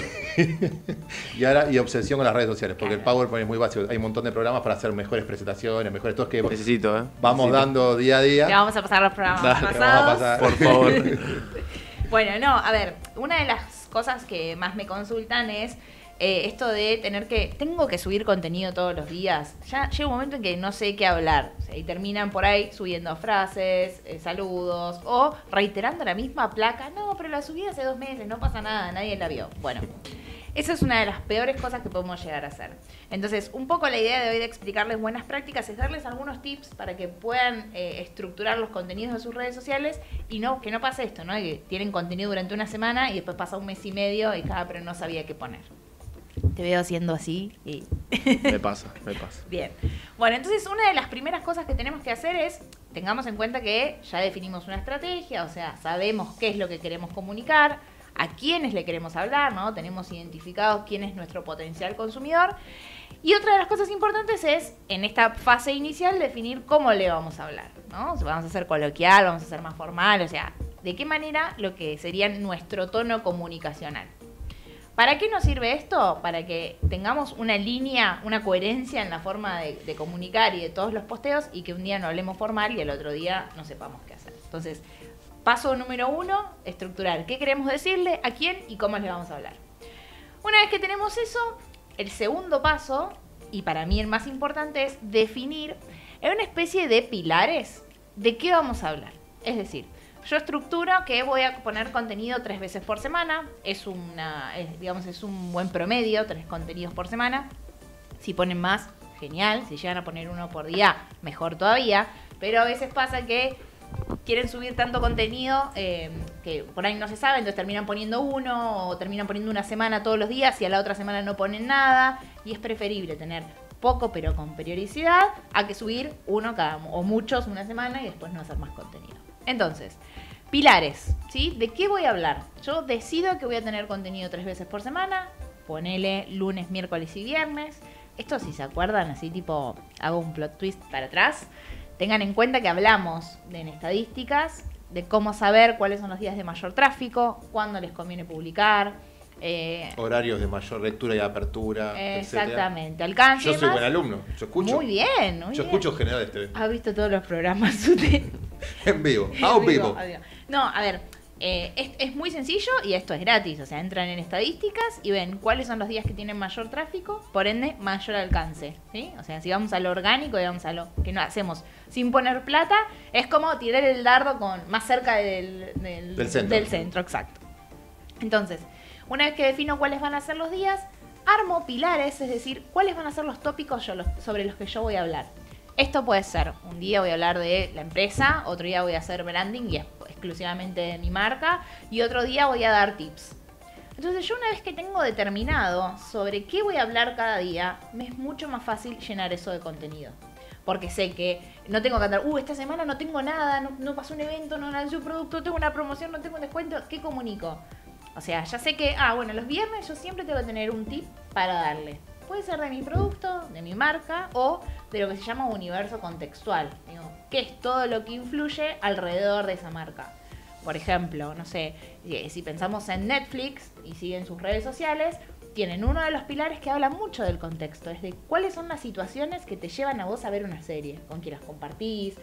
y obsesión con las redes sociales. Porque el PowerPoint es muy básico. Hay un montón de programas para hacer mejores presentaciones, mejores todo que vamos dando día a día. Le vamos a pasar los programas pasados. Por favor. Bueno, no, a ver, una de las cosas que más me consultan es esto de tengo que subir contenido todos los días. Ya llega un momento en que no sé qué hablar. O sea, y terminan por ahí subiendo frases, saludos, o reiterando la misma placa. No, pero la subí hace 2 meses, no pasa nada, nadie la vio. Bueno, esa es una de las peores cosas que podemos llegar a hacer. Entonces, un poco la idea de hoy de explicarles buenas prácticas es darles algunos tips para que puedan estructurar los contenidos de sus redes sociales y que no pase esto, ¿no? Que tienen contenido durante una semana y después pasa 1 mes y medio y pero no sabía qué poner. Te veo haciendo así y... Me pasa. Bien. Bueno, entonces una de las primeras cosas que tenemos que hacer es, tengamos en cuenta que ya definimos una estrategia, o sea, sabemos qué es lo que queremos comunicar, a quiénes le queremos hablar, ¿no? Tenemos identificado quién es nuestro potencial consumidor. Y otra de las cosas importantes es, en esta fase inicial, definir cómo le vamos a hablar, ¿no? Si vamos a hacer coloquial, vamos a hacer más formal, o sea, de qué manera lo que sería nuestro tono comunicacional. ¿Para qué nos sirve esto? Para que tengamos una línea, una coherencia en la forma de comunicar y de todos los posteos y que un día no hablemos formal y el otro día no sepamos qué hacer. Entonces, paso número 1, estructurar qué queremos decirle, a quién y cómo les vamos a hablar. Una vez que tenemos eso, el segundo paso, y para mí el más importante, es definir en una especie de pilares de qué vamos a hablar. Es decir, yo estructuro que voy a poner contenido 3 veces por semana. Es un buen promedio, 3 contenidos por semana. Si ponen más, genial. Si llegan a poner 1 por día, mejor todavía. Pero a veces pasa que quieren subir tanto contenido que por ahí no se sabe, entonces terminan poniendo 1 o terminan poniendo una semana todos los días y a la otra semana no ponen nada. Y es preferible tener poco pero con periodicidad a que subir 1 o muchos una semana y después no hacer más contenido. Entonces, pilares, ¿sí? ¿De qué voy a hablar? Yo decido que voy a tener contenido 3 veces por semana, ponele lunes, miércoles y viernes. Esto, si se acuerdan, así tipo, hago un plot twist para atrás. Tengan en cuenta que hablamos en estadísticas de cómo saber cuáles son los días de mayor tráfico, cuándo les conviene publicar. Horarios de mayor lectura y apertura. Exactamente, alcance. Yo soy buen alumno, yo escucho. Muy bien, yo escucho Generales TV. ¿Has visto todos los programas UTE? En vivo, a vivo. No, a ver, es muy sencillo y esto es gratis. O sea, entran en estadísticas y ven cuáles son los días que tienen mayor tráfico, por ende, mayor alcance, ¿sí? O sea, si vamos a lo orgánico y vamos a lo que no hacemos sin poner plata, es como tirar el dardo más cerca del centro, exacto. Entonces, una vez que defino cuáles van a ser los días, armo pilares, es decir, cuáles van a ser los tópicos sobre los que yo voy a hablar. Esto puede ser, un día voy a hablar de la empresa, otro día voy a hacer branding y exclusivamente de mi marca, y otro día voy a dar tips. Entonces yo una vez que tengo determinado sobre qué voy a hablar cada día, me es mucho más fácil llenar eso de contenido. Porque sé que no tengo que andar, esta semana no tengo nada, no pasó un evento, no lancé un producto, tengo una promoción, no tengo un descuento, ¿qué comunico? O sea, ya sé que, los viernes yo siempre tengo que tener un tip para darle. Puede ser de mi producto, de mi marca o de lo que se llama universo contextual. Digo, ¿qué es todo lo que influye alrededor de esa marca? Por ejemplo, no sé, si pensamos en Netflix y siguen sus redes sociales, tienen uno de los pilares que habla mucho del contexto, es de cuáles son las situaciones que te llevan a vos a ver una serie, con quién las compartís,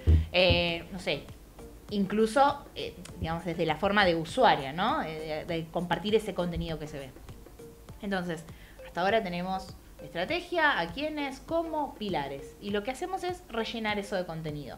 no sé, incluso, desde la forma de usuario, ¿no? De compartir ese contenido que se ve. Entonces, hasta ahora tenemos estrategia, a quiénes, cómo, pilares. Y lo que hacemos es rellenar eso de contenido.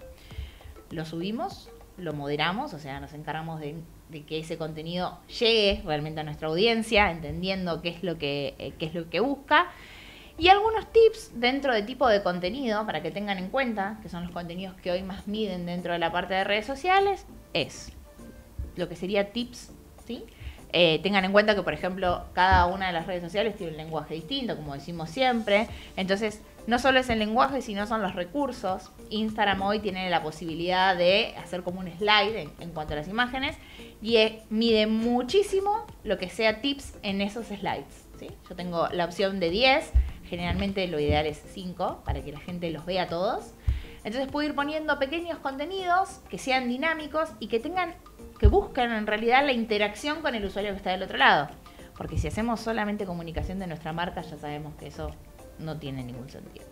Lo subimos, lo moderamos, o sea, nos encargamos de que ese contenido llegue realmente a nuestra audiencia, entendiendo qué es lo que busca. Y algunos tips dentro de tipo de contenido, para que tengan en cuenta, que son los contenidos que hoy más miden dentro de la parte de redes sociales, es lo que sería tips, ¿sí? Tengan en cuenta que, por ejemplo, cada una de las redes sociales tiene un lenguaje distinto, como decimos siempre. Entonces, no solo es el lenguaje, sino son los recursos. Instagram hoy tiene la posibilidad de hacer como un slide en cuanto a las imágenes y mide muchísimo lo que sea tips en esos slides, ¿sí? Yo tengo la opción de 10, generalmente lo ideal es 5, para que la gente los vea todos. Entonces puedo ir poniendo pequeños contenidos que sean dinámicos y que busquen en realidad la interacción con el usuario que está del otro lado. Porque si hacemos solamente comunicación de nuestra marca, ya sabemos que eso no tiene ningún sentido.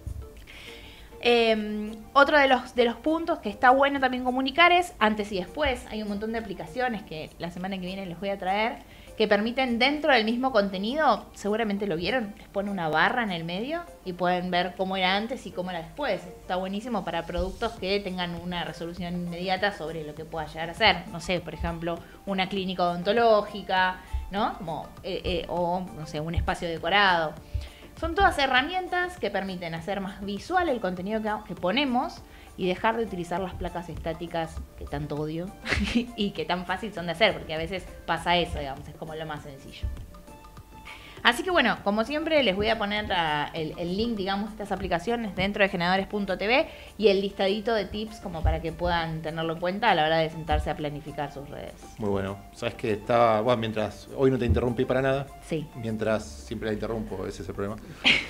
Otro de los puntos que está bueno también comunicar es antes y después. Hay un montón de aplicaciones que la semana que viene les voy a traer que permiten dentro del mismo contenido, seguramente lo vieron, les pone una barra en el medio y pueden ver cómo era antes y cómo era después. Está buenísimo para productos que tengan una resolución inmediata sobre lo que pueda llegar a ser. No sé, por ejemplo, una clínica odontológica, ¿no? O, no sé, un espacio decorado. Son todas herramientas que permiten hacer más visual el contenido que ponemos y dejar de utilizar las placas estáticas que tanto odio y que tan fácil son de hacer, porque a veces pasa eso, digamos, es como lo más sencillo. Así que bueno, como siempre les voy a poner el link, digamos, de estas aplicaciones dentro de generadores.tv y el listadito de tips como para que puedan tenerlo en cuenta a la hora de sentarse a planificar sus redes. Muy bueno. Sabes que estaba, bueno, mientras hoy no te interrumpí para nada. Sí. Mientras siempre la interrumpo, ese es el problema.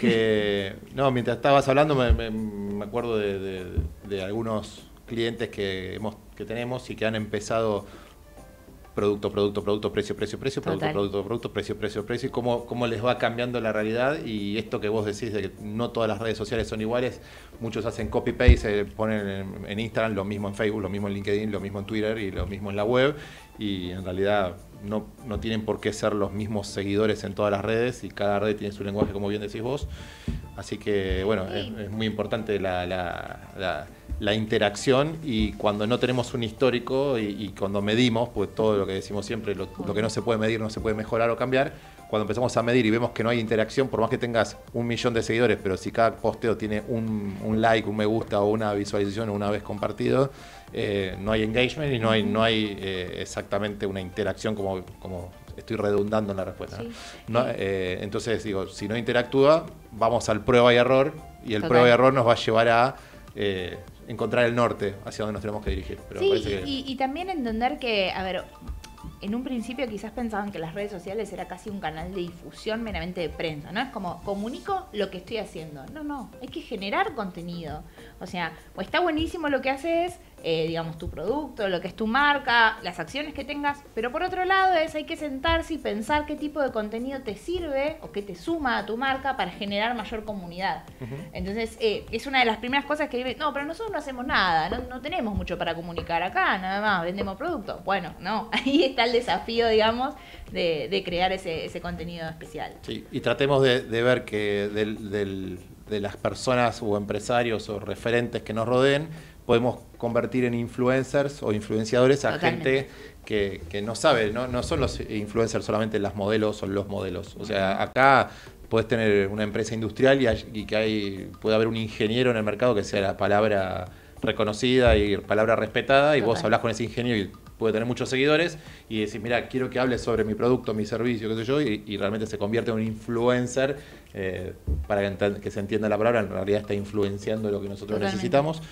No, mientras estabas hablando me acuerdo de algunos clientes que tenemos y que han empezado producto, precio, producto, precio, y cómo les va cambiando la realidad. Y esto que vos decís de que no todas las redes sociales son iguales, muchos hacen copy-paste, ponen en Instagram lo mismo en Facebook, lo mismo en LinkedIn, lo mismo en Twitter y lo mismo en la web, y en realidad no tienen por qué ser los mismos seguidores en todas las redes, y cada red tiene su lenguaje, como bien decís vos. Así que bueno, es muy importante la interacción, y cuando no tenemos un histórico y cuando medimos, pues todo lo que decimos siempre, lo que no se puede medir no se puede mejorar o cambiar. Cuando empezamos a medir y vemos que no hay interacción, por más que tengas 1 millón de seguidores, pero si cada posteo tiene un like, un me gusta o una visualización o una vez compartido, no hay engagement y no hay exactamente una interacción como estoy redundando en la respuesta. Sí. ¿No? Entonces digo, si no interactúa, vamos al prueba y error, y el prueba y error nos va a llevar a encontrar el norte hacia donde nos tenemos que dirigir. Pero sí, parece que... y también entender que, a ver, en un principio quizás pensaban que las redes sociales era casi un canal de difusión meramente de prensa, ¿no? Es como, comunico lo que estoy haciendo. No, hay que generar contenido. O sea, o está buenísimo lo que haces, digamos, tu producto, lo que es tu marca, las acciones que tengas, pero por otro lado hay que sentarse y pensar qué tipo de contenido te sirve o qué te suma a tu marca para generar mayor comunidad. Entonces, es una de las primeras cosas que digo, no, pero nosotros no hacemos nada, no tenemos mucho para comunicar acá, nada más, vendemos productos. Bueno, no, ahí está el desafío, digamos, de crear ese contenido especial. Sí, y tratemos de ver que de las personas o empresarios o referentes que nos rodeen, podemos convertir en influencers o influenciadores a gente que no sabe, no son los influencers solamente las modelos o los modelos. O sea, acá puedes tener una empresa industrial y que puede haber un ingeniero en el mercado que sea la palabra reconocida y palabra respetada, y vos hablás con ese ingeniero y puede tener muchos seguidores y decís, mira, quiero que hables sobre mi producto, mi servicio, qué sé yo, y realmente se convierte en un influencer, para que se entienda la palabra, en realidad está influenciando lo que nosotros necesitamos.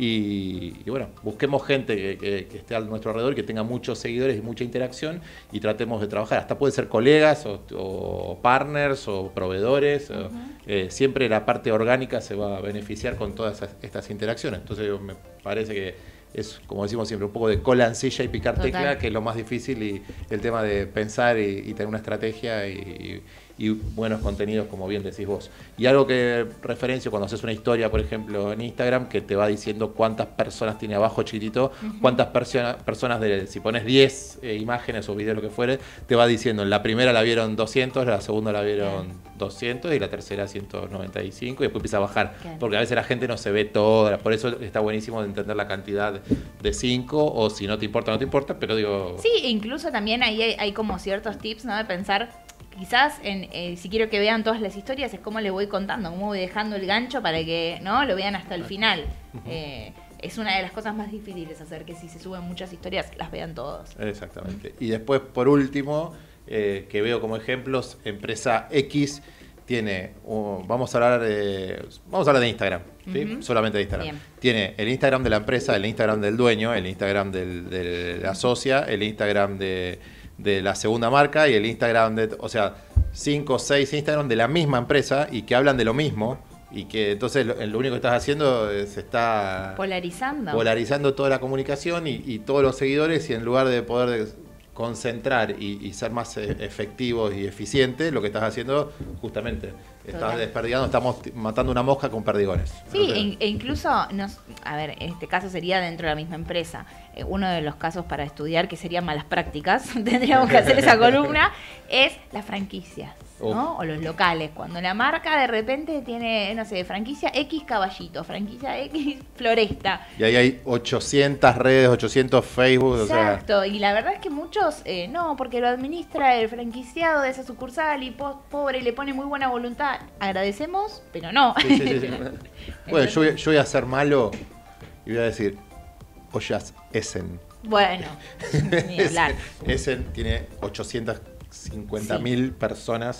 Y bueno, busquemos gente que esté a nuestro alrededor, que tenga muchos seguidores y mucha interacción, y tratemos de trabajar. Hasta puede ser colegas o partners o proveedores. Siempre la parte orgánica se va a beneficiar con todas estas interacciones. Entonces me parece que es, como decimos siempre, un poco de cola en silla y picar tecla, que es lo más difícil, y el tema de pensar y tener una estrategia y buenos contenidos, como bien decís vos. Y algo que referencio cuando haces una historia, por ejemplo, en Instagram, que te va diciendo cuántas personas tiene abajo chiquitito, cuántas personas, si pones 10 imágenes o videos, lo que fuere, te va diciendo, en la primera la vieron 200, la segunda la vieron 200 y la tercera 195, y después empieza a bajar, porque a veces la gente no se ve toda. Por eso está buenísimo de entender la cantidad de 5, o si no te importa, no te importa, pero digo... Sí, incluso también ahí hay como ciertos tips, ¿no? De pensar... Quizás si quiero que vean todas las historias, es cómo le voy contando, cómo voy dejando el gancho para que lo vean hasta el final. Es una de las cosas más difíciles, hacer que si se suben muchas historias las vean todos. Exactamente. Y después, por último, que veo como ejemplos, empresa X tiene, vamos a hablar de Instagram, ¿sí? Solamente de Instagram. Bien. Tiene el Instagram de la empresa, el Instagram del dueño, el Instagram de la socia, el Instagram de la segunda marca y el Instagram o sea, 5 o 6 Instagram de la misma empresa, y que hablan de lo mismo, y que entonces lo único que estás haciendo es polarizando toda la comunicación y todos los seguidores, y en lugar de poder concentrar y ser más efectivos y eficientes, lo que estás haciendo justamente estás desperdigando, estamos matando una mosca con perdigones. Sí, e incluso, a ver, en este caso sería dentro de la misma empresa. Uno de los casos para estudiar, que serían malas prácticas, tendríamos que hacer esa columna, es las franquicias, ¿no? O los locales. Cuando la marca de repente tiene, no sé, franquicia X Caballito, franquicia X Floresta. Y ahí hay 800 redes, 800 Facebook. Exacto, o sea... y la verdad es que muchos, no, porque lo administra el franquiciado de esa sucursal y pobre, le pone muy buena voluntad. Agradecemos, pero no. Sí. Bueno, yo voy a ser malo y voy a decir, Ollas Essen. Bueno, ni hablar. Essen tiene 850.000 personas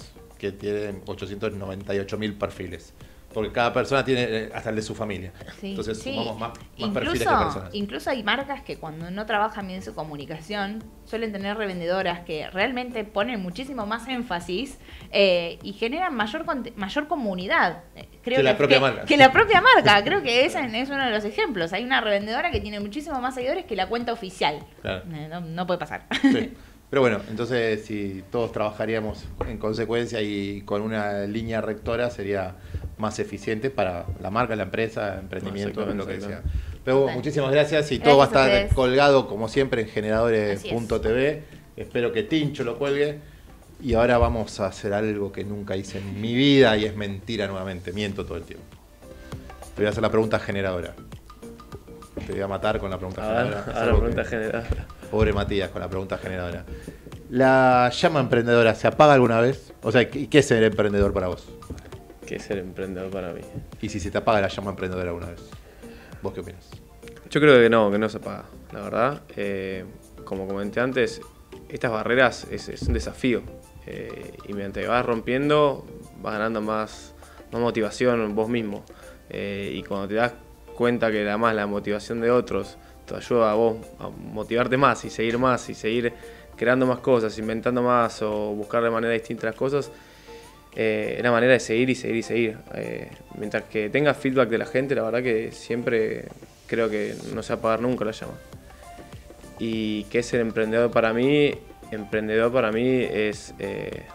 que tienen 898.000 perfiles. Porque cada persona tiene hasta el de su familia. Sí, entonces sí. sumamos más perfiles que personas. Incluso hay marcas que cuando no trabajan bien su comunicación suelen tener revendedoras que realmente ponen muchísimo más énfasis y generan mayor comunidad. Creo que la propia marca. Que la propia marca. Creo que ese es uno de los ejemplos. Hay una revendedora que tiene muchísimo más seguidores que la cuenta oficial. Claro. No puede pasar. Sí. Pero bueno, entonces si todos trabajaríamos en consecuencia y con una línea rectora sería más eficiente para la marca, la empresa, emprendimiento, lo que sea. Pero muchísimas gracias y todo va a estar colgado como siempre en generadores.tv. Espero que Tincho lo cuelgue. Y ahora vamos a hacer algo que nunca hice en mi vida y es mentira nuevamente, miento todo el tiempo. Te voy a hacer la pregunta generadora. Te voy a matar con la pregunta generadora. La pregunta generadora. Pobre Matías con la pregunta generadora. ¿La llama emprendedora se apaga alguna vez? O sea, ¿qué es ser emprendedor para vos? ¿Qué es ser emprendedor para mí? ¿Y si se te apaga la llama emprendedora alguna vez? ¿Vos qué opinas? Yo creo que no se apaga, la verdad. Como comenté antes, estas barreras es un desafío. Y mientras vas rompiendo, vas ganando más motivación vos mismo. Y cuando te das cuenta que además la motivación de otros te ayuda a vos a motivarte más y seguir creando más cosas, inventando más o buscar de manera distinta las cosas, es una manera de seguir y seguir y seguir. Mientras que tengas feedback de la gente, la verdad que siempre creo que no se va a apagar nunca la llama. Y qué es ser emprendedor para mí es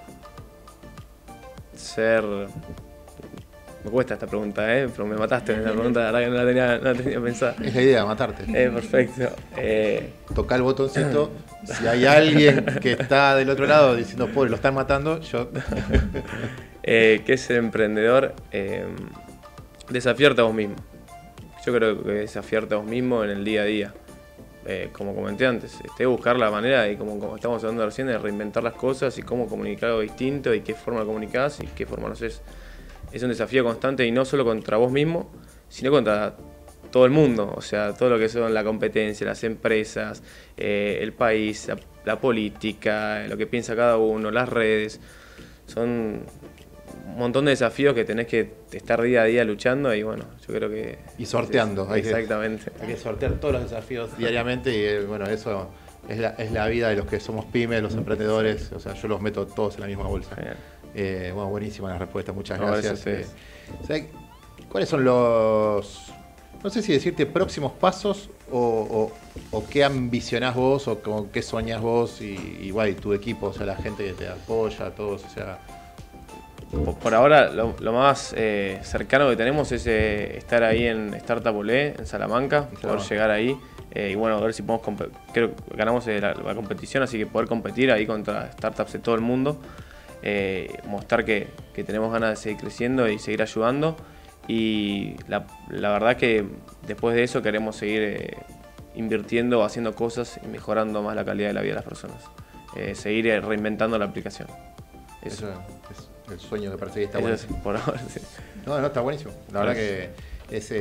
ser... Me cuesta esta pregunta, pero me mataste en la pregunta, la verdad que no la tenía pensada. Es la idea, matarte. Perfecto. Toca el botoncito. Si hay alguien que está del otro lado diciendo, pobre, lo están matando, yo... ¿Qué es ser emprendedor? Desafiarte a vos mismo. Yo creo que desafiarte a vos mismo en el día a día. Como comenté antes, buscar la manera de, como estamos hablando recién, de reinventar las cosas y cómo comunicar algo distinto y qué forma comunicás y qué forma no haces. Es un desafío constante y no solo contra vos mismo, sino contra todo el mundo. O sea, todo lo que son la competencia, las empresas, el país, la política, lo que piensa cada uno, las redes. Son un montón de desafíos que tenés que estar día a día luchando y bueno, yo creo que... Y sorteando. Exactamente. Hay que sortear todos los desafíos diariamente y bueno, eso es la vida de los que somos pymes, los emprendedores. O sea, yo los meto todos en la misma bolsa. Bueno, buenísima la respuesta, muchas gracias. ¿Cuáles son los, no sé si decirte próximos pasos o qué ambicionás vos o con qué soñás vos y tu equipo, o sea, la gente que te apoya, todos, o sea... Por ahora lo más cercano que tenemos es estar ahí en Startup Olé, en Salamanca, poder llegar ahí y bueno, a ver si podemos, creo que ganamos la competición, así que poder competir ahí contra startups de todo el mundo. Mostrar que tenemos ganas de seguir creciendo y seguir ayudando y la verdad que después de eso queremos seguir invirtiendo, haciendo cosas y mejorando más la calidad de la vida de las personas, seguir reinventando la aplicación. Eso es el sueño que perseguí, está buenísimo. Por ahora, sí. No, está buenísimo, la verdad que es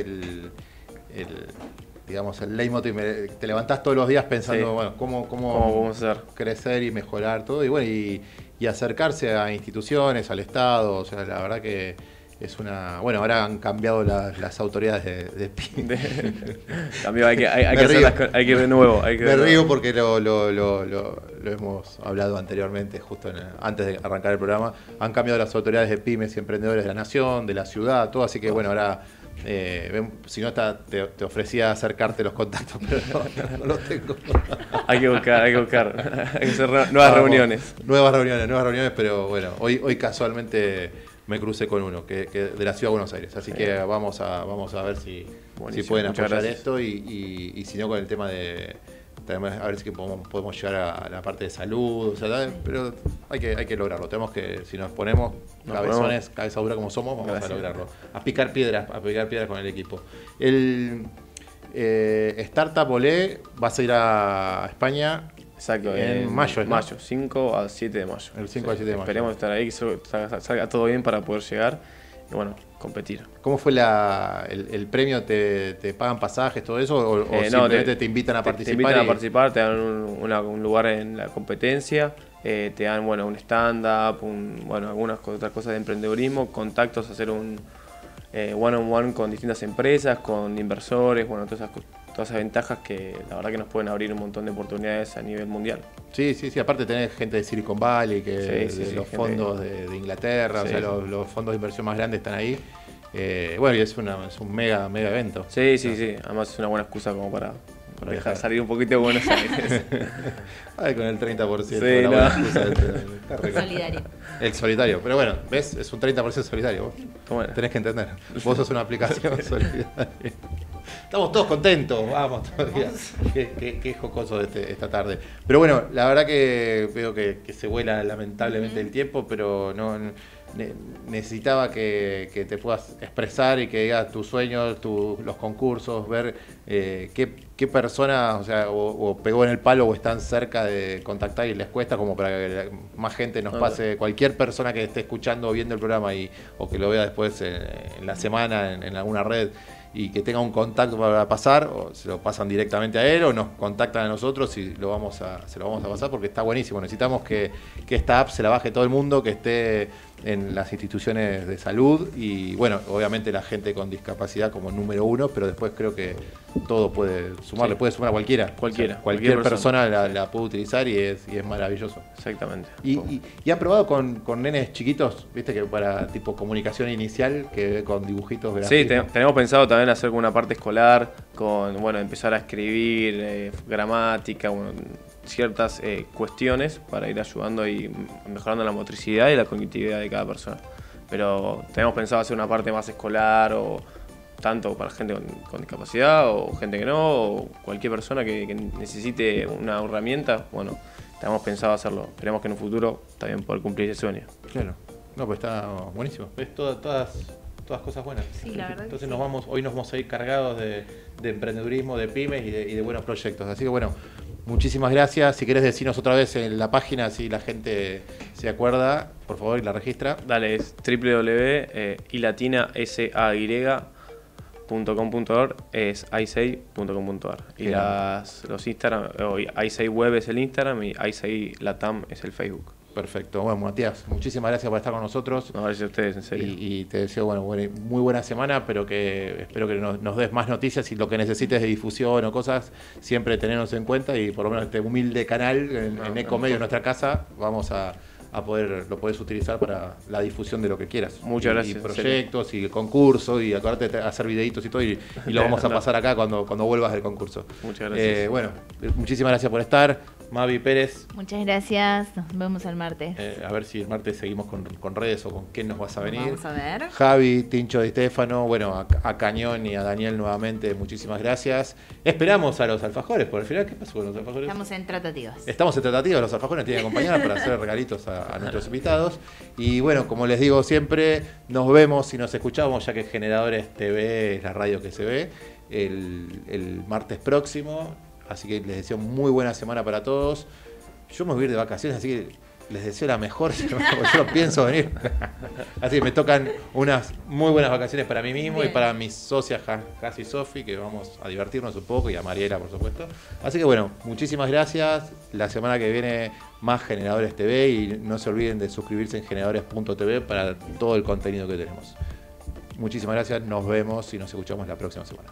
digamos, el leitmotiv. Te levantás todos los días pensando, bueno, cómo vamos a hacer, crecer y mejorar todo y bueno, y acercarse a instituciones, al Estado, o sea, la verdad que es una... Bueno, ahora han cambiado las autoridades de PYME. Cambió, hay que ir de nuevo. Me río porque lo hemos hablado anteriormente, justo antes de arrancar el programa. Han cambiado las autoridades de pymes y emprendedores de la nación, de la ciudad, todo, así que bueno, ahora... si no te ofrecía acercarte los contactos, pero no los tengo. hay que buscar, hay que hacer nuevas reuniones. Nuevas reuniones, pero bueno, hoy casualmente me crucé con uno que de la ciudad de Buenos Aires, así que vamos a ver si pueden apoyar esto y si no con el tema de a ver si podemos llegar a la parte de salud, o sea, pero hay que lograrlo. Tenemos que, si nos ponemos cabezones, cabeza dura como somos, vamos a lograrlo. A picar piedras con el equipo. El Startup Olé vas a ir a España. Exacto, en mayo, ¿no? Mayo, 5 al 7 de mayo. El 5 al 7 de mayo. Esperemos estar ahí, que salga todo bien para poder llegar y bueno, competir. ¿Cómo fue el premio? ¿Te pagan pasajes, todo eso? ¿O simplemente te invitan a participar? Te invitan a participar, te dan un lugar en la competencia te dan un stand-up, algunas otras cosas de emprendedurismo, contactos, hacer un one-on-one con distintas empresas, con inversores, todas esas ventajas que la verdad que nos pueden abrir un montón de oportunidades a nivel mundial. Sí, aparte tenés gente de Silicon Valley, que los fondos de Inglaterra, los fondos de inversión más grandes están ahí. Y es un mega evento. Sí, además es una buena excusa como para dejar salir un poquito de Buenos Aires. Con el 30%. Sí, buena excusa Solidario. El solidario. Pero bueno, ¿ves? Es un 30% solidario. Vos tenés que entender. Vos sos una aplicación solidaria. Estamos todos contentos, vamos todavía. Qué jocoso esta tarde. Pero bueno, la verdad que veo que se vuela lamentablemente el tiempo, pero necesitaba que te puedas expresar y que digas tus sueños, los concursos, ver qué personas, o pegó en el palo o están cerca de contactar y les cuesta, como para que más gente nos pase, cualquier persona que esté escuchando o viendo el programa o que lo vea después en la semana en alguna red, y que tenga un contacto para pasar, o se lo pasan directamente a él o nos contactan a nosotros y se lo vamos a pasar, porque está buenísimo. Necesitamos que esta app se la baje todo el mundo, que esté en las instituciones de salud y obviamente la gente con discapacidad como número 1, pero después creo que todo puede sumar, le puede sumar a cualquiera. Cualquier persona la puede utilizar y es maravilloso. Exactamente. ¿Y han probado con nenes chiquitos, viste, que para tipo comunicación inicial, que con dibujitos gráficos? Sí, tenemos pensado también hacer una parte escolar, con empezar a escribir, gramática, ciertas cuestiones para ir ayudando y mejorando la motricidad y la cognitividad de cada persona. Pero tenemos pensado hacer una parte más escolar, o tanto para gente con discapacidad o gente que no, o cualquier persona que necesite una herramienta. Tenemos pensado hacerlo. Esperemos que en un futuro también poder cumplir ese sueño. Claro. No, pues está buenísimo. Es todas cosas buenas. Sí, la verdad. Entonces hoy nos vamos a ir cargados de emprendedurismo, de pymes y de buenos proyectos. Así que muchísimas gracias. Si querés decirnos otra vez en la página, así la gente se acuerda, por favor, y la registra. Dale, es www.ilatinasai.com.ar, es i6.com.ar. Y los Instagram, i6 Web es el Instagram y i6 Latam es el Facebook. Perfecto. Bueno, Matías, muchísimas gracias por estar con nosotros. No, gracias a ustedes, en serio. Y te deseo muy buena semana, pero espero que nos des más noticias y lo que necesites de difusión o cosas, siempre tenernos en cuenta, y por lo menos este humilde canal en Ecomedio, en nuestra casa, lo podés utilizar para la difusión de lo que quieras. Muchas gracias. Y proyectos, y el concurso, y acordate de hacer videitos y todo, y lo vamos a pasar acá cuando vuelvas del concurso. Muchas gracias. Muchísimas gracias por estar. Mavi Pérez. Muchas gracias, nos vemos el martes. A ver si el martes seguimos con redes o con quién nos vas a venir. Vamos a ver. Javi, Tincho Di Stefano, a Cañón y a Daniel nuevamente, muchísimas gracias. Esperamos a los alfajores, por el final, ¿qué pasó con los alfajores? Estamos en tratativas. Los alfajores tienen que acompañar para hacer regalitos a nuestros invitados. Y como les digo siempre, nos vemos y nos escuchamos, ya que Generadores TV es la radio que se ve, el martes próximo. Así que les deseo muy buena semana para todos. Yo me voy a ir de vacaciones, así que les deseo la mejor semana, porque yo no pienso venir. Así que me tocan unas muy buenas vacaciones para mí mismo. Bien. Y para mis socias Jas y Sofi, que vamos a divertirnos un poco, y a Mariela, por supuesto. Así que muchísimas gracias. La semana que viene más Generadores TV, y no se olviden de suscribirse en generadores.tv para todo el contenido que tenemos. Muchísimas gracias, nos vemos y nos escuchamos la próxima semana.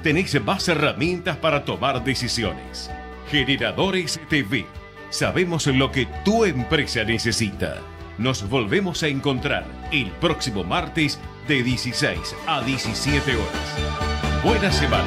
tenés más herramientas para tomar decisiones. Generadores TV. Sabemos lo que tu empresa necesita. Nos volvemos a encontrar el próximo martes de 16 a 17 horas. Buena semana.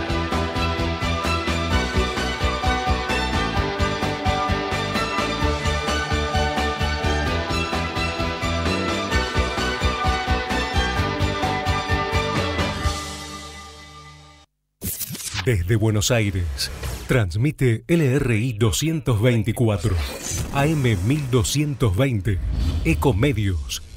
Desde Buenos Aires, transmite LRI 224, AM 1220, Ecomedios.